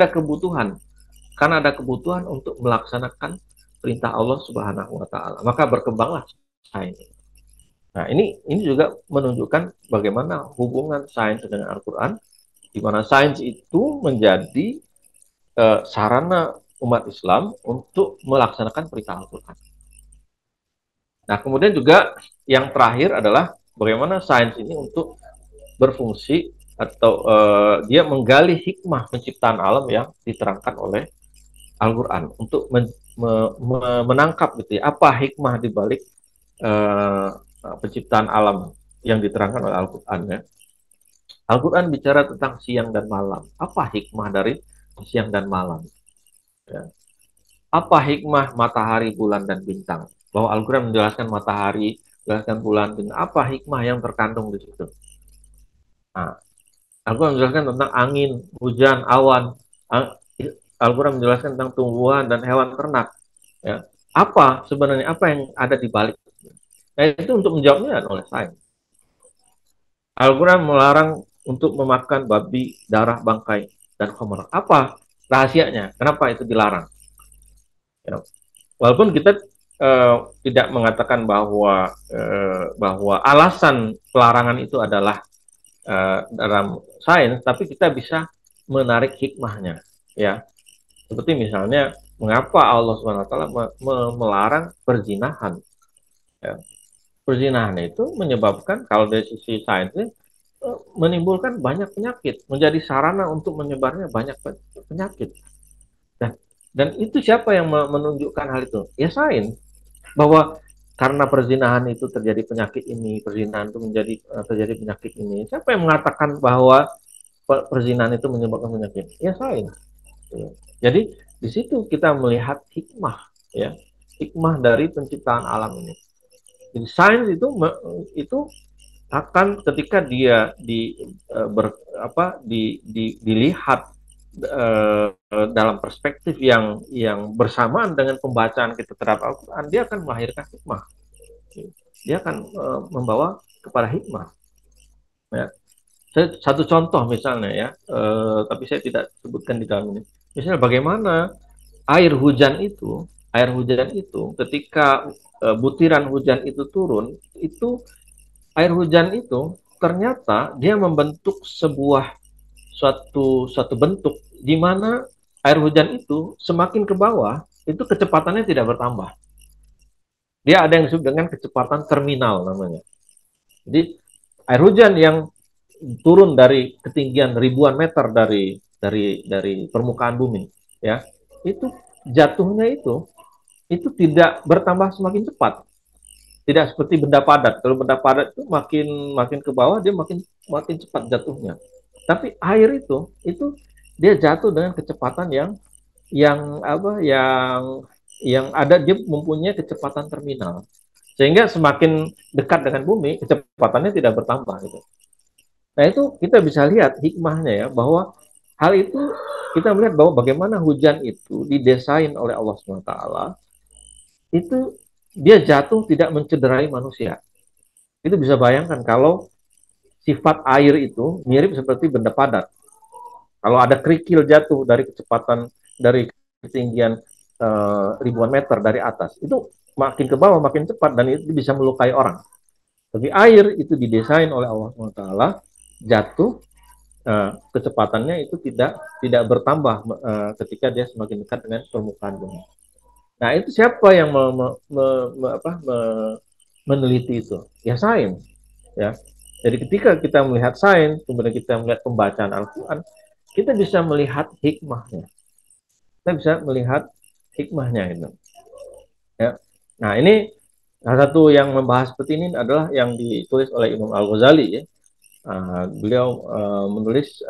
Karena ada kebutuhan untuk melaksanakan perintah Allah Subhanahu wa taala. Maka berkembanglah sains. Nah, ini juga menunjukkan bagaimana hubungan sains dengan Al-Qur'an, di mana sains itu menjadi sarana umat Islam untuk melaksanakan perintah Al-Qur'an. Nah, kemudian juga yang terakhir adalah bagaimana sains ini untuk berfungsi atau dia menggali hikmah penciptaan alam yang diterangkan oleh Al-Quran untuk menangkap gitu ya, apa hikmah di balik penciptaan alam yang diterangkan oleh Al-Quran, ya. Al-Quran bicara tentang siang dan malam. Apa hikmah dari siang dan malam? Ya. Apa hikmah matahari, bulan, dan bintang? Bahwa Al-Quran menjelaskan matahari, menjelaskan bulan, bintang. Apa hikmah yang terkandung di situ? Nah, Al-Quran menjelaskan tentang angin, hujan, awan. Al-Quran menjelaskan tentang tumbuhan dan hewan ternak. Ya. Apa sebenarnya, apa yang ada di balik? Nah, itu untuk menjawabnya oleh sains. Al-Quran melarang untuk memakan babi, darah, bangkai, dan khamr. Apa rahasianya? Kenapa itu dilarang? Ya. Walaupun kita tidak mengatakan bahwa alasan pelarangan itu adalah dalam sains, tapi kita bisa menarik hikmahnya, ya. Seperti misalnya mengapa Allah SWT melarang perzinahan, ya. Perzinahan itu menyebabkan kalau dari sisi sainsnya menimbulkan banyak penyakit, menjadi sarana untuk menyebarnya banyak penyakit. Dan itu siapa yang menunjukkan hal itu? Ya sains, bahwa karena perzinahan itu terjadi penyakit ini, perzinahan itu terjadi penyakit ini. Siapa yang mengatakan bahwa perzinahan itu menyebabkan penyakit? Ya sains. Jadi di situ kita melihat hikmah, ya, hikmah dari penciptaan alam ini. Jadi sains itu akan ketika dia dilihat dalam perspektif yang bersamaan dengan pembacaan kita terhadap Al-Quran, dia akan melahirkan hikmah. Dia akan membawa kepada hikmah. Ya. Satu contoh misalnya, ya, tapi saya tidak sebutkan di dalam ini. Misalnya bagaimana air hujan itu ketika butiran hujan itu turun, itu air hujan itu ternyata dia membentuk suatu bentuk di mana air hujan itu semakin ke bawah itu kecepatannya tidak bertambah. Dia ada yang disebut dengan kecepatan terminal namanya. Jadi air hujan yang turun dari ketinggian ribuan meter dari permukaan bumi, ya, itu jatuhnya itu tidak bertambah semakin cepat, tidak seperti benda padat. Kalau benda padat itu makin makin ke bawah dia makin makin cepat jatuhnya. Tapi air itu dia jatuh dengan kecepatan yang apa yang ada, dia mempunyai kecepatan terminal. Sehingga semakin dekat dengan bumi kecepatannya tidak bertambah gitu. Nah, itu kita bisa lihat hikmahnya, ya, bahwa hal itu kita melihat bahwa bagaimana hujan itu didesain oleh Allah SWT, itu dia jatuh tidak mencederai manusia. Itu bisa bayangkan kalau sifat air itu mirip seperti benda padat. Kalau ada kerikil jatuh dari kecepatan, dari ketinggian ribuan meter dari atas, itu makin ke bawah makin cepat dan itu bisa melukai orang. Tapi air itu didesain oleh Allah SWT jatuh kecepatannya itu tidak bertambah ketika dia semakin dekat dengan permukaan bumi. Nah itu siapa yang meneliti itu? Ya sains. Ya. Jadi ketika kita melihat sains, kemudian kita melihat pembacaan Al-Quran, kita bisa melihat hikmahnya. Kita bisa melihat hikmahnya itu. Ya. Nah ini salah satu yang membahas seperti ini adalah yang ditulis oleh Imam Al-Ghazali ya. Beliau menulis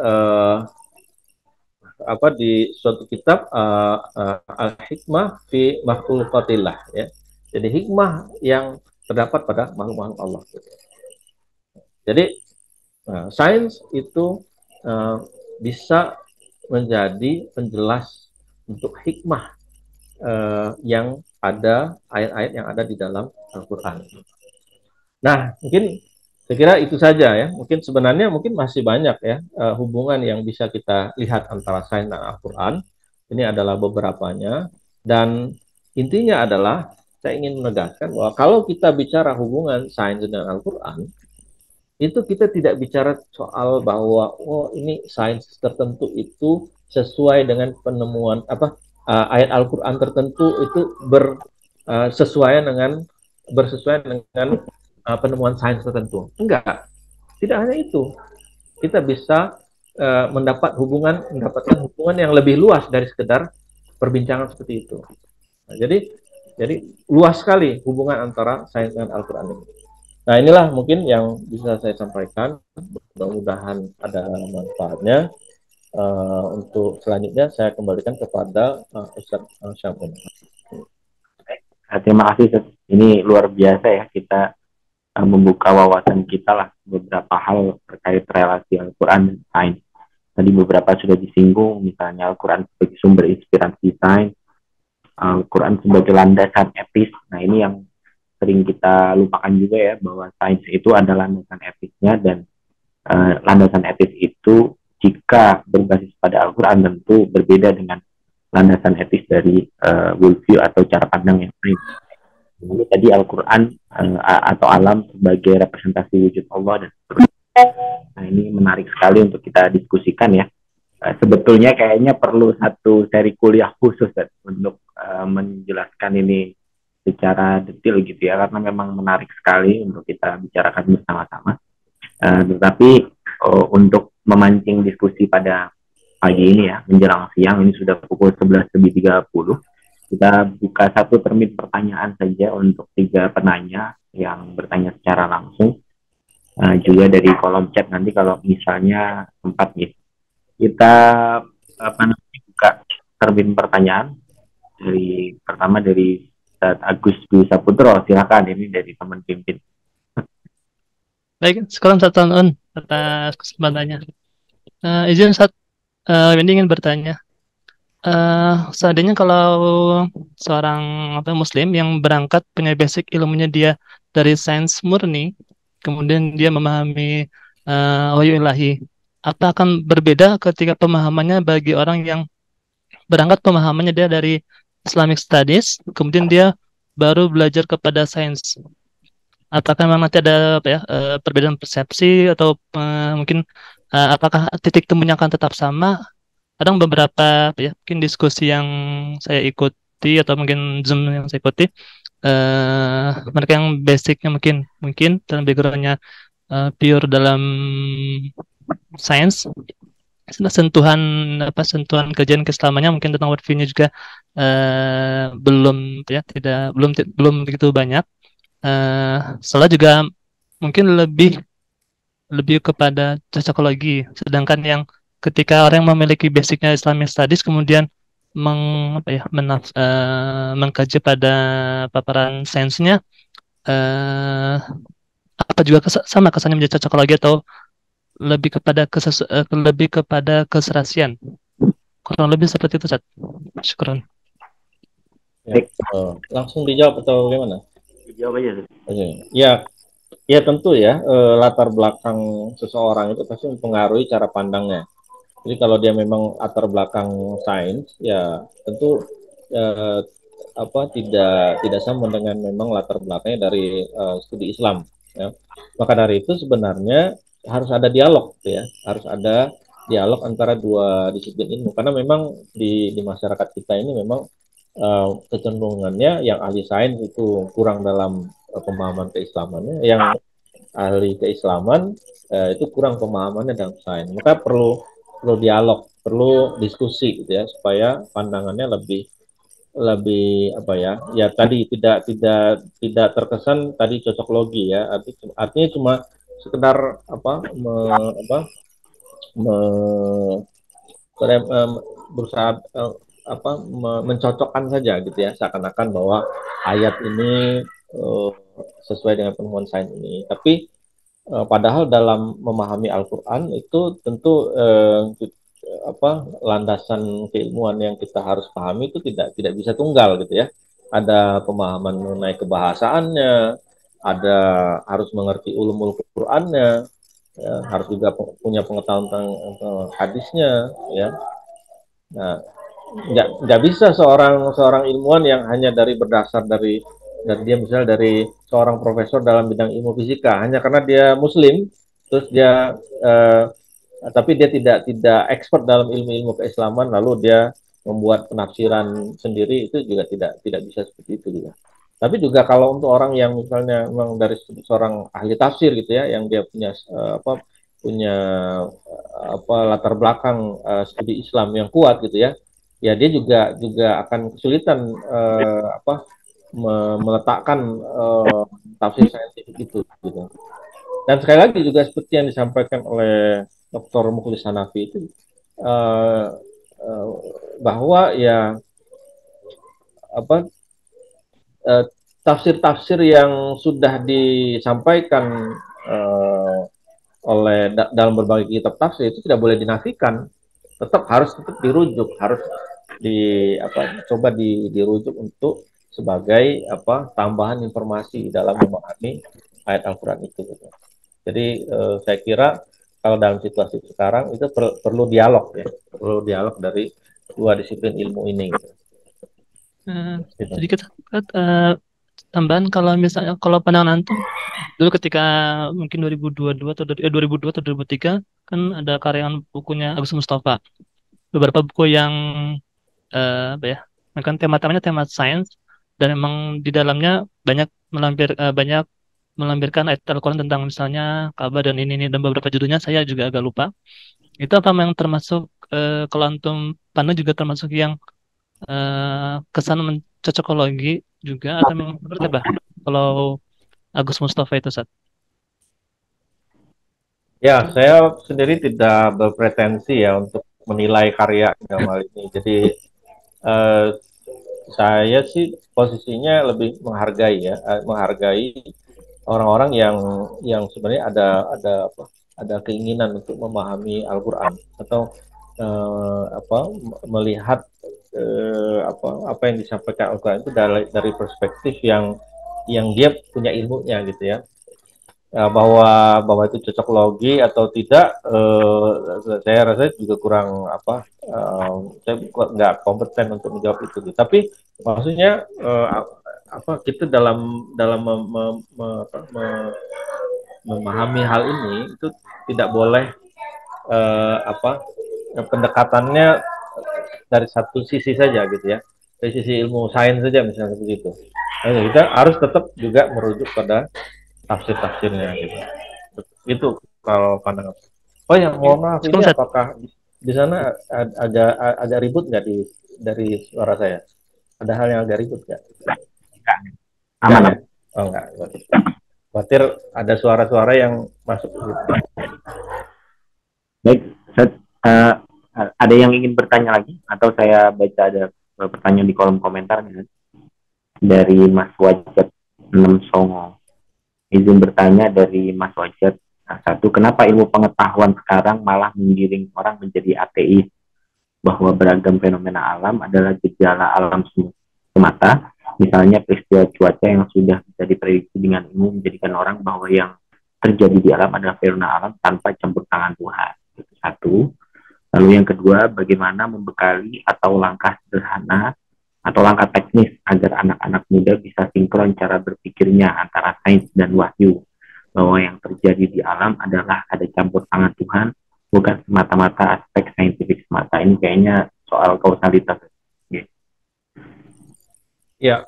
di suatu kitab Al-Hikmah fi Makhluqatillah ya. Jadi hikmah yang terdapat pada makhluk-makhluk Allah. Jadi sains itu bisa menjadi penjelas untuk hikmah yang ada ayat-ayat yang ada di dalam Al-Quran. Nah, mungkin saya kira itu saja ya. Mungkin sebenarnya masih banyak ya hubungan yang bisa kita lihat antara sains dan Al-Quran. Ini adalah beberapanya. Dan intinya adalah saya ingin menegaskan bahwa kalau kita bicara hubungan sains dan Al-Quran, itu kita tidak bicara soal bahwa ini sains tertentu itu sesuai dengan penemuan ayat Al-Quran tertentu itu bersesuaian dengan penemuan sains tertentu. Enggak, tidak hanya itu. Kita bisa mendapatkan hubungan yang lebih luas dari sekedar perbincangan seperti itu. Nah, jadi luas sekali hubungan antara sains dan Al-Quran ini. Nah inilah mungkin yang bisa saya sampaikan. Mudah-mudahan ada manfaatnya. Untuk selanjutnya saya kembalikan kepada Ustaz Syamul. Terima kasih. Ini luar biasa ya, kita membuka wawasan kita lah beberapa hal terkait relasi Al-Quran dan sains. Tadi beberapa sudah disinggung, misalnya Al-Quran sebagai sumber inspirasi sains, Al-Quran sebagai landasan etis. Nah ini yang sering kita lupakan juga ya, bahwa sains itu adalah landasan etisnya, dan landasan etis itu jika berbasis pada Al-Quran tentu berbeda dengan landasan etis dari worldview atau cara pandang yang lain. Lalu tadi Al-Quran atau alam sebagai representasi wujud Allah dan seterusnya. Nah ini menarik sekali untuk kita diskusikan ya. Sebetulnya kayaknya perlu satu seri kuliah khusus untuk menjelaskan ini secara detail gitu ya, karena memang menarik sekali untuk kita bicarakan bersama-sama. Tetapi untuk memancing diskusi pada pagi ini ya, menjelang siang, ini sudah pukul 11.30, kita buka satu termin pertanyaan saja untuk 3 penanya yang bertanya secara langsung. Juga dari kolom chat nanti kalau misalnya sempat gitu. Kita buka termin pertanyaan. Pertama dari Agus Dwi Saputro, silakan, ini dari teman pimpin. Baik, sekarang satu tahun atas kesempatannya. Izin saat ini ingin bertanya. Seandainya kalau seorang Muslim yang berangkat punya basic ilmunya dia dari sains murni, kemudian dia memahami wahyu ilahi, apa akan berbeda ketika pemahamannya bagi orang yang berangkat pemahamannya dia dari Islamic Studies, kemudian dia baru belajar kepada sains? Apakah memang nanti ada perbedaan persepsi atau mungkin apakah titik temunya akan tetap sama? Kadang beberapa mungkin diskusi yang saya ikuti atau mungkin Zoom yang saya ikuti, mereka yang basicnya mungkin dalam backgroundnya pure dalam sains, sentuhan kajian keislamannya mungkin tentang worldview-nya juga belum begitu banyak. Salah juga mungkin lebih kepada cocokologi, sedangkan yang ketika orang yang memiliki basicnya Islamic Studies kemudian mengkaji pada paparan sainsnya, apa juga sama kesannya menjadi cocokologi atau lebih kepada keserasian? Kurang lebih seperti itu, Ustaz. Syukran. Langsung dijawab atau bagaimana? Dijawab aja. Ya tentu ya, latar belakang seseorang itu pasti mempengaruhi cara pandangnya. Jadi kalau dia memang latar belakang sains, ya tentu tidak sama dengan memang latar belakangnya dari studi Islam. Ya. Maka dari itu sebenarnya harus ada dialog, ya, harus ada dialog antara dua disiplin ilmu karena memang di masyarakat kita ini memang kecenderungannya yang ahli sains itu kurang dalam pemahaman keislamannya, yang ahli keislaman itu kurang pemahamannya dalam sains. Maka perlu perlu dialog, perlu diskusi gitu ya supaya pandangannya lebih lebih apa ya, ya tadi tidak terkesan tadi cocok logi ya, artinya cuma sekedar apa apa me, berusaha mencocokkan saja gitu ya, seakan-akan bahwa ayat ini sesuai dengan penemuan sains ini, tapi padahal dalam memahami Al-Quran itu tentu landasan keilmuan yang kita harus pahami itu tidak bisa tunggal gitu ya. Ada pemahaman mengenai kebahasaannya, ada harus mengerti ulumul Qurannya, ya, harus juga punya pengetahuan tentang hadisnya, ya. Nah, nggak bisa seorang seorang ilmuwan yang hanya dari berdasar dari dia misalnya dari seorang profesor dalam bidang ilmu fisika hanya karena dia Muslim terus dia tapi dia tidak expert dalam ilmu-ilmu keislaman lalu dia membuat penafsiran sendiri, itu juga tidak bisa seperti itu juga. Tapi juga kalau untuk orang yang misalnya memang dari seorang ahli tafsir gitu ya, yang dia punya punya latar belakang studi Islam yang kuat gitu ya, ya dia juga akan kesulitan meletakkan tafsir saintifik itu gitu. Dan sekali lagi juga seperti yang disampaikan oleh Dr. Mukhlis Hanafi itu uh, uh, bahwa ya apa tafsir-tafsir yang sudah disampaikan oleh dalam berbagai kitab tafsir itu tidak boleh dinafikan, tetap dirujuk, harus coba dirujuk untuk sebagai tambahan informasi dalam memahami ayat Al-Quran itu. Gitu. Jadi saya kira kalau dalam situasi sekarang itu perlu dialog ya, perlu dialog dari dua disiplin ilmu ini. Gitu. Sedikit tambahan, kalau misalnya kalau pandangan antum dulu ketika mungkin 2022 atau 2002 atau 2003 kan ada karyan bukunya Agus Mustafa, beberapa buku yang apa ya, kan tema-temanya tema sains dan memang di dalamnya banyak melampirkan ayat Al-Quran tentang misalnya Ka'bah dan ini dan beberapa judulnya saya juga agak lupa. Itu apa yang termasuk kalau antum pandang juga termasuk yang kesan mencocokologi juga atau memang seperti apa? Kalau Agus Mustafa itu saat. Ya, saya sendiri tidak berpretensi ya untuk menilai karya Gamal ini. Jadi saya sih posisinya lebih menghargai ya, menghargai orang-orang yang sebenarnya ada keinginan untuk memahami Al-Quran atau melihat apa yang disampaikan Al-Quran itu dari perspektif yang dia punya ilmunya gitu ya. Bahwa itu cocok logi atau tidak, saya rasa juga kurang saya nggak kompeten untuk menjawab itu. Tapi maksudnya kita dalam memahami hal ini itu tidak boleh pendekatannya dari satu sisi saja gitu ya, dari sisi ilmu sains saja misalnya begitu. Nah, kita harus tetap juga merujuk pada tafsir-tafsirnya gitu. Itu kalau pandangan. Oh ya, mohon maaf ini apakah di sana agak ribut nggak dari suara saya? Ada hal yang agak ribut nggak? Aman. Ya? Oh enggak. Khawatir ada suara-suara yang masuk. Baik, ada yang ingin bertanya lagi atau saya baca ada pertanyaan di kolom komentar dari Mas Wajat 6 Songo. Izin bertanya dari Mas Wajat. Satu, kenapa ilmu pengetahuan sekarang malah menggiring orang menjadi ateis? Bahwa beragam fenomena alam adalah gejala alam semata. Misalnya peristiwa cuaca yang sudah bisa diprediksi dengan ilmu menjadikan orang bahwa yang terjadi di alam adalah fenomena alam tanpa campur tangan Tuhan. Itu satu. Lalu yang kedua, bagaimana membekali atau langkah sederhana atau langkah teknis agar anak-anak muda bisa sinkron cara berpikirnya antara sains dan wahyu, bahwa yang terjadi di alam adalah ada campur tangan Tuhan, bukan semata-mata aspek saintifik semata. Ini kayaknya soal kausalitas. Okay. Ya,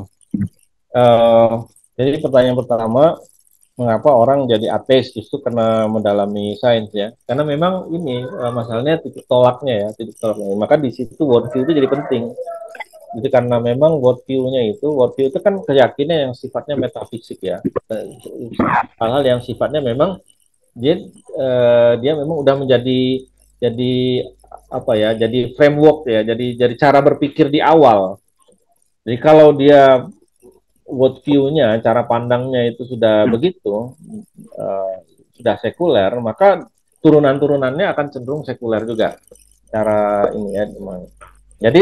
jadi pertanyaan pertama, mengapa orang jadi ateis justru karena mendalami sains ya? Karena memang ini masalahnya titik tolaknya ya, titik tolaknya. Maka di situ worldview itu jadi penting. Jadi karena memang worldview itu kan keyakinan yang sifatnya metafisik ya, hal-hal yang sifatnya memang dia dia memang udah jadi apa ya, jadi framework ya, jadi cara berpikir di awal. Jadi kalau dia worldview-nya, cara pandangnya itu sudah begitu, uh, sudah sekuler, maka turunan-turunannya akan cenderung sekuler juga. Cara ini ya, memang. Jadi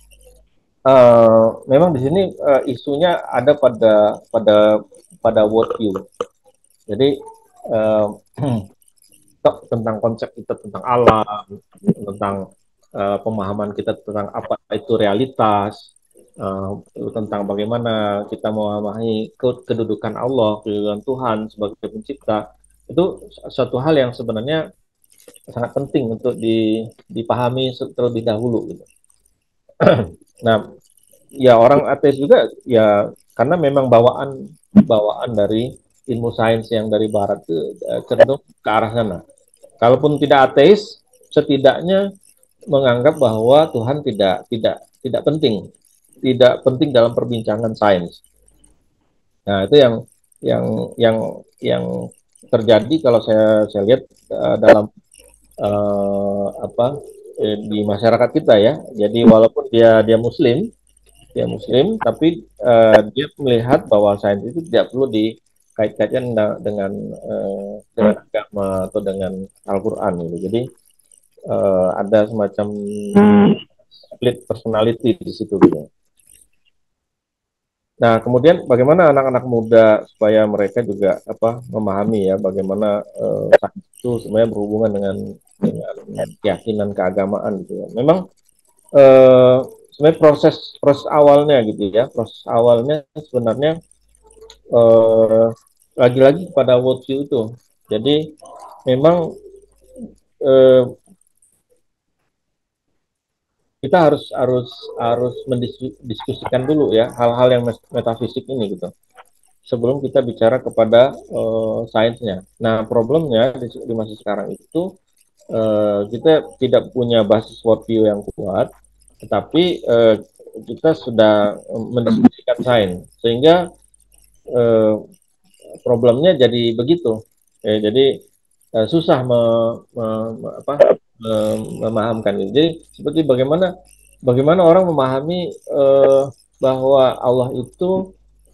memang di sini isunya ada pada worldview. Jadi tentang konsep kita tentang alam, tentang pemahaman kita tentang apa itu realitas, tentang bagaimana kita memahami kedudukan Allah, kedudukan Tuhan sebagai pencipta, itu suatu hal yang sebenarnya sangat penting untuk dipahami terlebih dahulu. Gitu. Nah, ya orang ateis juga ya karena memang bawaan dari ilmu sains yang dari Barat itu cenderung ke arah sana. Kalaupun tidak ateis, setidaknya menganggap bahwa Tuhan tidak penting dalam perbincangan sains. Nah, itu yang yang yang terjadi kalau saya lihat dalam di masyarakat kita ya. Jadi walaupun dia Muslim, tapi dia melihat bahwa sains itu tidak perlu dikait-kaitkan dengan agama atau dengan Al-Quran gitu. Jadi ada semacam split personality di situ gitu. Nah, kemudian bagaimana anak-anak muda supaya mereka juga memahami ya bagaimana sains itu sebenarnya berhubungan dengan keyakinan keagamaan gitu ya. Memang sebenarnya proses awalnya gitu ya, proses awalnya sebenarnya lagi-lagi pada worldview itu. Jadi memang kita harus mendiskusikan dulu ya hal-hal yang metafisik ini gitu sebelum kita bicara kepada sainsnya. Nah, problemnya di masa sekarang itu kita tidak punya basis worldview yang kuat, tetapi kita sudah mendiskusikan sains sehingga problemnya jadi begitu. Jadi susah memahamkan ini. Jadi seperti bagaimana orang memahami bahwa Allah itu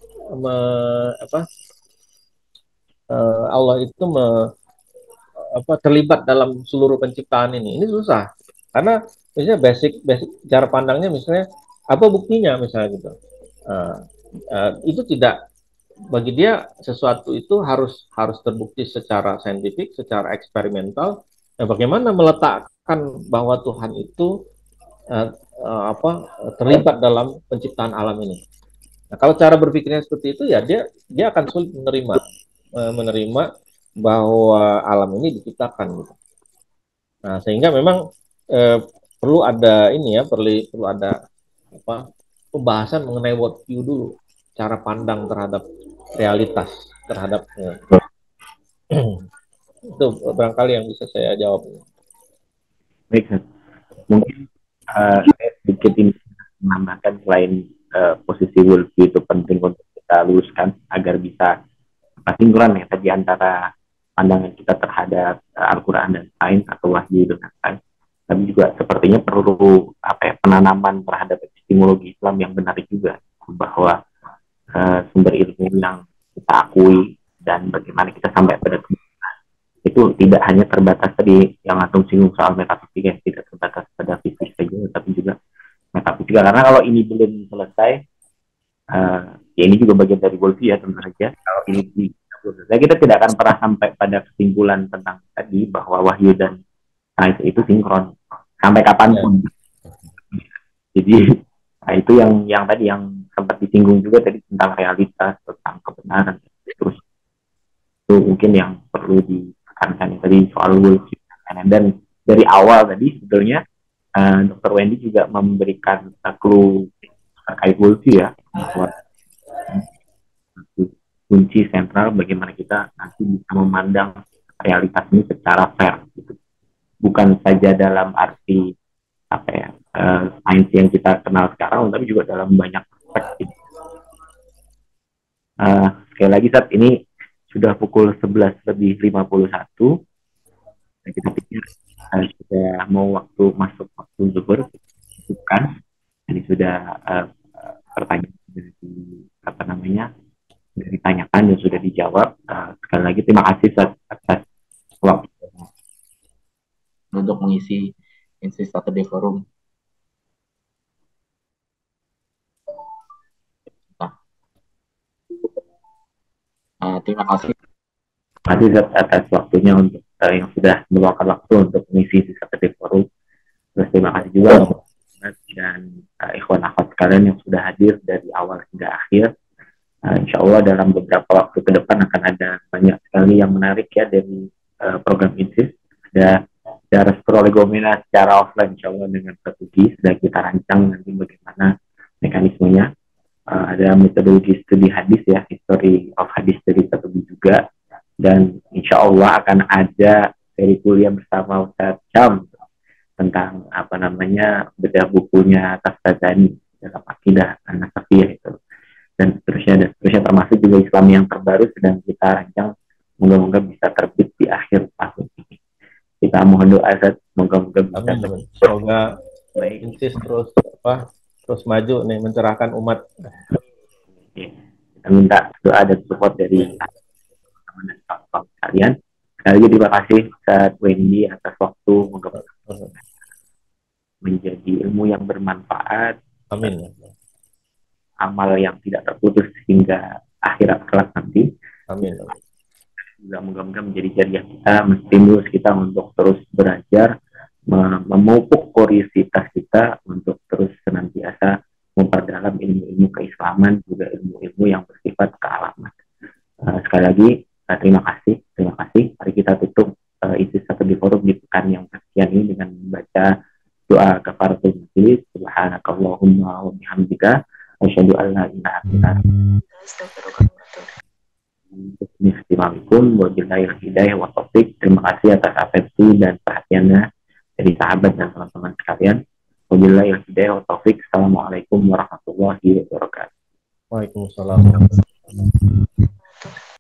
terlibat dalam seluruh penciptaan ini. Ini susah karena misalnya basic cara pandangnya misalnya apa buktinya misalnya gitu. Itu tidak bagi dia sesuatu itu harus terbukti secara saintifik, secara eksperimental. Nah, bagaimana meletakkan bahwa Tuhan itu terlibat dalam penciptaan alam ini? Nah, kalau cara berpikirnya seperti itu ya dia akan sulit menerima bahwa alam ini diciptakan gitu. Nah, sehingga memang perlu ada ini ya, perlu ada pembahasan mengenai worldview dulu, cara pandang terhadap realitas terhadapnya. Itu barangkali yang bisa saya jawab. Baik, mungkin saya sedikit ini menambahkan selain posisi worldview itu penting untuk kita luruskan agar bisa sinkron ya tadi antara pandangan kita terhadap Al-Quran dan sains atau wahyu dengan sains, tapi juga sepertinya perlu penanaman terhadap epistemologi Islam yang benar juga, bahwa sumber ilmu yang kita akui dan bagaimana kita sampai pada kebenaran itu tidak hanya terbatas tadi yang langsung singgung soal metafisika, tidak terbatas pada fisik saja, tapi juga metafisika. Karena kalau ini belum selesai, ya ini juga bagian dari worldview ya tentu saja. Kalau ini kita tidak akan pernah sampai pada kesimpulan tentang tadi bahwa wahyu dan sains itu sinkron sampai kapanpun. Jadi Nah, itu yang tadi yang sempat disinggung juga tadi tentang realitas, tentang kebenaran. Terus itu mungkin yang perlu ditekankan tadi soal bullshit. Dan dari awal tadi sebetulnya Dr. Wendy juga memberikan clue terkait bullshit ya, bahwa kunci sentral bagaimana kita nanti bisa memandang realitas ini secara fair gitu. Bukan saja dalam arti apa ya sains yang kita kenal sekarang, tapi juga dalam banyak perspektif. Sekali lagi saat ini sudah pukul 11:51, dan kita pikir sudah mau waktu waktu zuhur, bukan? Ini sudah pertanyaan dari apa namanya ditanyakan dan sudah dijawab. Sekali lagi terima kasih atas waktu untuk mengisi Insis Saturday Forum. Terima kasih atas waktunya untuk yang sudah meluangkan waktu untuk mengisi Insis Saturday Forum. Terus terima kasih juga dan ikhwan akhwat sekalian yang sudah hadir dari awal hingga akhir. Insya Allah dalam beberapa waktu ke depan akan ada banyak sekali yang menarik ya dari program INSIS. Ada secara prolegomena secara offline insya Allah dengan strategi sudah kita rancang nanti bagaimana mekanismenya. Ada metodologi studi hadis ya, history of hadis dari strategi juga. Dan insya Allah akan ada seri kuliah bersama Ustaz Syam tentang apa namanya bedah bukunya Taftazani dalam akidah an-Nasafiyah itu. Dan seterusnya termasuk juga Islam yang terbaru sedang kita rancang, moga-moga bisa terbit di akhir tahun ini. Kita mohon doa moga-moga bisa terbit. Semoga Insis terus maju nih mencerahkan umat. Kita minta doa dan support dari teman-teman dan kawan kalian. Sekali lagi terima kasih Ustaz Wendy atas waktu, moga menjadi ilmu yang bermanfaat. Amin. Amal yang tidak terputus hingga akhirat kelak nanti. Amin. Juga moga-moga menjadi jariah kita, menstimulus kita untuk terus belajar, memupuk kuriositas kita untuk terus senantiasa memperdalam ilmu-ilmu keislaman, juga ilmu-ilmu yang bersifat kealaman. Sekali lagi terima kasih. Mari kita tutup Insis Saturday Forum di pekan yang sekian ini dengan membaca doa kafaratul majelis. Subhanakallahumma wa bihamdika asyhadu an la ilaha illa anta astaghfiruka wa atubu ilaik. Terima kasih atas atensi dan perhatiannya dari sahabat dan teman-teman sekalian. Wabillahi hidayah wa taufik. Assalamualaikum warahmatullahi wabarakatuh. Waalaikumsalam.